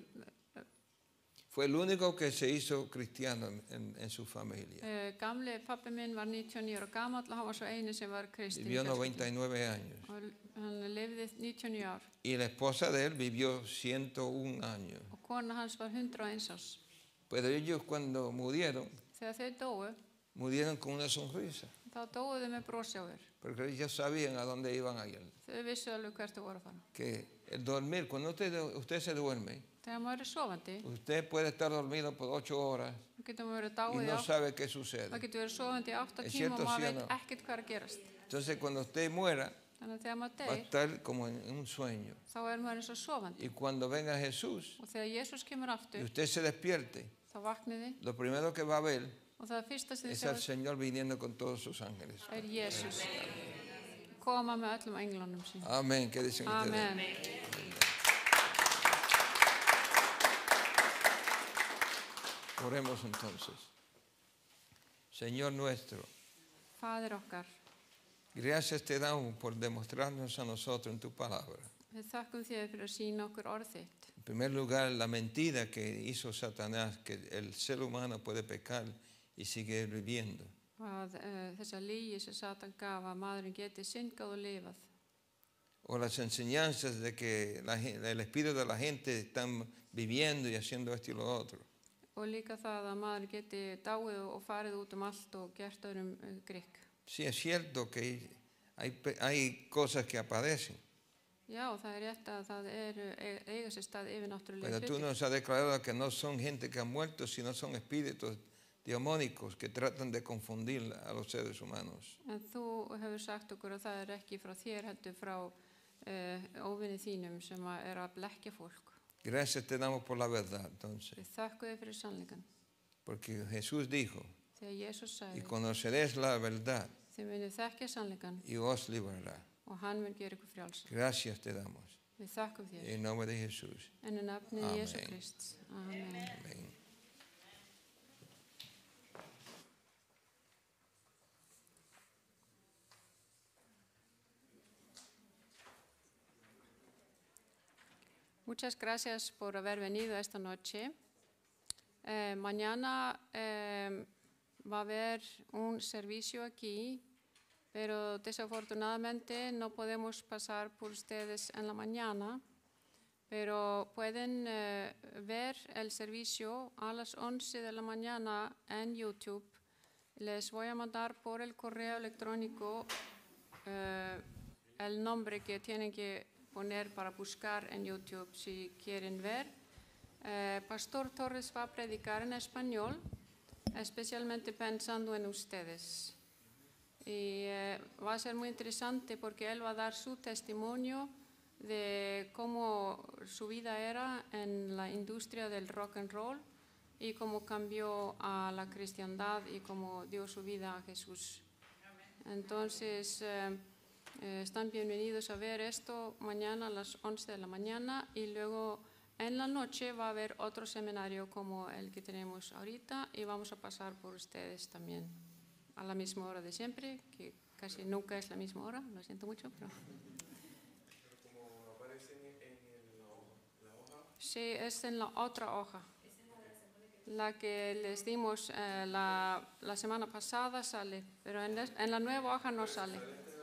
Fue el único que se hizo cristiano en, en- en su familia. uh, gamli pappi minn var níutíu og níu ára gamall og hann var svo eini sem var kristinn í Vivió fjölskyldunni. noventa y nueve años. Og hann lifði níutíu og níu ár Y la esposa de él vivió ciento un años. og kona hans var hundrað og eins árs. Pero ellos cuando murieron, Þegar þeir dóu, murieron con una sonrisa. þá dóu þau með brosi á þér. Porque ellos sabían a dónde iban a ir. Þau vissu alveg hvert þau voru að fara. Que el dormir, cuando usted, usted se duerme, Þegar maður er sofandi, usted puede estar dormido por ocho horas þá getur maður verið y dáið í no átt, sabe qué þá sucede. getur verið sofandi í átta Es tíma cierto, og maður sí o veit no? ekkert hvað er að gerast. Entonces cuando usted muera, Þannig að þegar maður va a deyr, estar como en un sueño. þá er maður eins og sofandi. Y cuando venga Jesús Og þegar Jesús kemur y aftur, usted se despierte, þá vakniði lo primero que va a ver og það fyrsta sem es þið al séu Señor viniendo con todos sus ángeles. er Jesús. Koma með öllum englunum sín. Amén. ¿Qué dicen ustedes? Amen. Oremos entonces. Señor nuestro, Faðir okkar, gracias te damos por demostrarnos a nosotros en tu palabra við þakkum þér fyrir að sína okkur orð þitt. En primer lugar, la mentira que hizo Satanás, que el ser humano puede pecar y seguir viviendo. Að uh, þessa lygi sem Satan gaf að maðurinn geti syndgað og lifað. O las enseñanzas de que la, el espíritu de la gente están viviendo y haciendo esto y lo otro. Og líka það að maður geti dáið og farið út um allt og gert öðrum uh, grikk. Sí, es cierto que hay, hay cosas que aparecen. Já, það er rétt að það er eiga sér stað yfirnáttúrulega Pero tú hlutir. nos has declarado que no son gente que han muerto, sino son espíritus diamónicos que tratan de confundir a los seres humanos. En þú hefur sagt okkur að það er ekki frá þér heldur frá uh, óvinni þínum sem að er að blekkja fólk. Gracias te damos por la verdad, entonces. Við þakku þér fyrir sannleikan. Porque Jesús dijo, Þegar Jesús y sagði, conoceréis la verdad þið munið þekkja sannleikan y os librará. og hann mun gera ykkur frjálsa. Gracias te damos. Við þakkum þér. En nombre de Jesús. En í nafni Amen. Jesú Krist. Amen. Amén. Muchas gracias por haber venido esta noche. Eh, mañana eh, va a haber un servicio aquí, pero desafortunadamente no podemos pasar por ustedes en la mañana, pero pueden eh, ver el servicio a las once de la mañana en YouTube. Les voy a mandar por el correo electrónico eh, el nombre que tienen que poner para buscar en YouTube si quieren ver. Eh, Pastor Torres va a predicar en español, especialmente pensando en ustedes. Y eh, va a ser muy interesante porque él va a dar su testimonio de cómo su vida era en la industria del rock and roll y cómo cambió a la cristiandad y cómo dio su vida a Jesús. Entonces, eh, Eh, están bienvenidos a ver esto mañana a las once de la mañana y luego en la noche va a haber otro seminario como el que tenemos ahorita y vamos a pasar por ustedes también a la misma hora de siempre, que casi nunca es la misma hora, lo siento mucho. Pero, pero como aparece en, en la, hoja, la hoja. Sí, es en la otra hoja. La que les dimos eh, la, la semana pasada sale, pero en, les, en la nueva hoja no sale.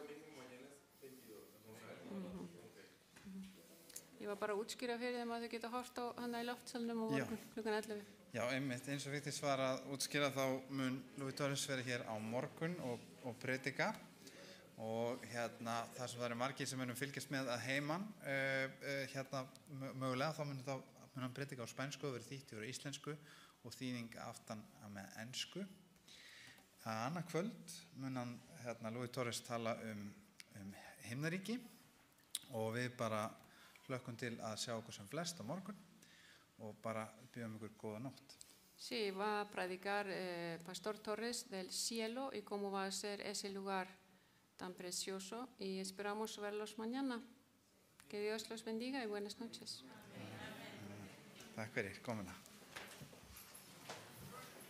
Ég var bara að útskýra fyrir þeim að þau geta hort á hana í loftsalnum og morgun klukkan ellefu. Já, einmitt, eins og Vigdís var að útskýra þá mun Louis Torres vera hér á morgun og, og predika og hérna þar sem það eru margir sem munum fylgjast með að heiman uh, uh, hérna mögulega þá mun, þá mun hann predika á spænsku og verið þýtt yfir íslensku og þýðing aftan með ensku. Annað kvöld mun hann hérna Louis Torres tala um, um himnaríki og við bara hlökkum til að sjá okkur sem flest á morgun og bara bjóðum ykkur góða nótt. Sí, va a predicar eh, Pastor Torres del cielo y cómo va a ser ese lugar tan precioso y esperamos verlos mañana. Que Dios los bendiga y buenas noches. Takk fyrir komuna.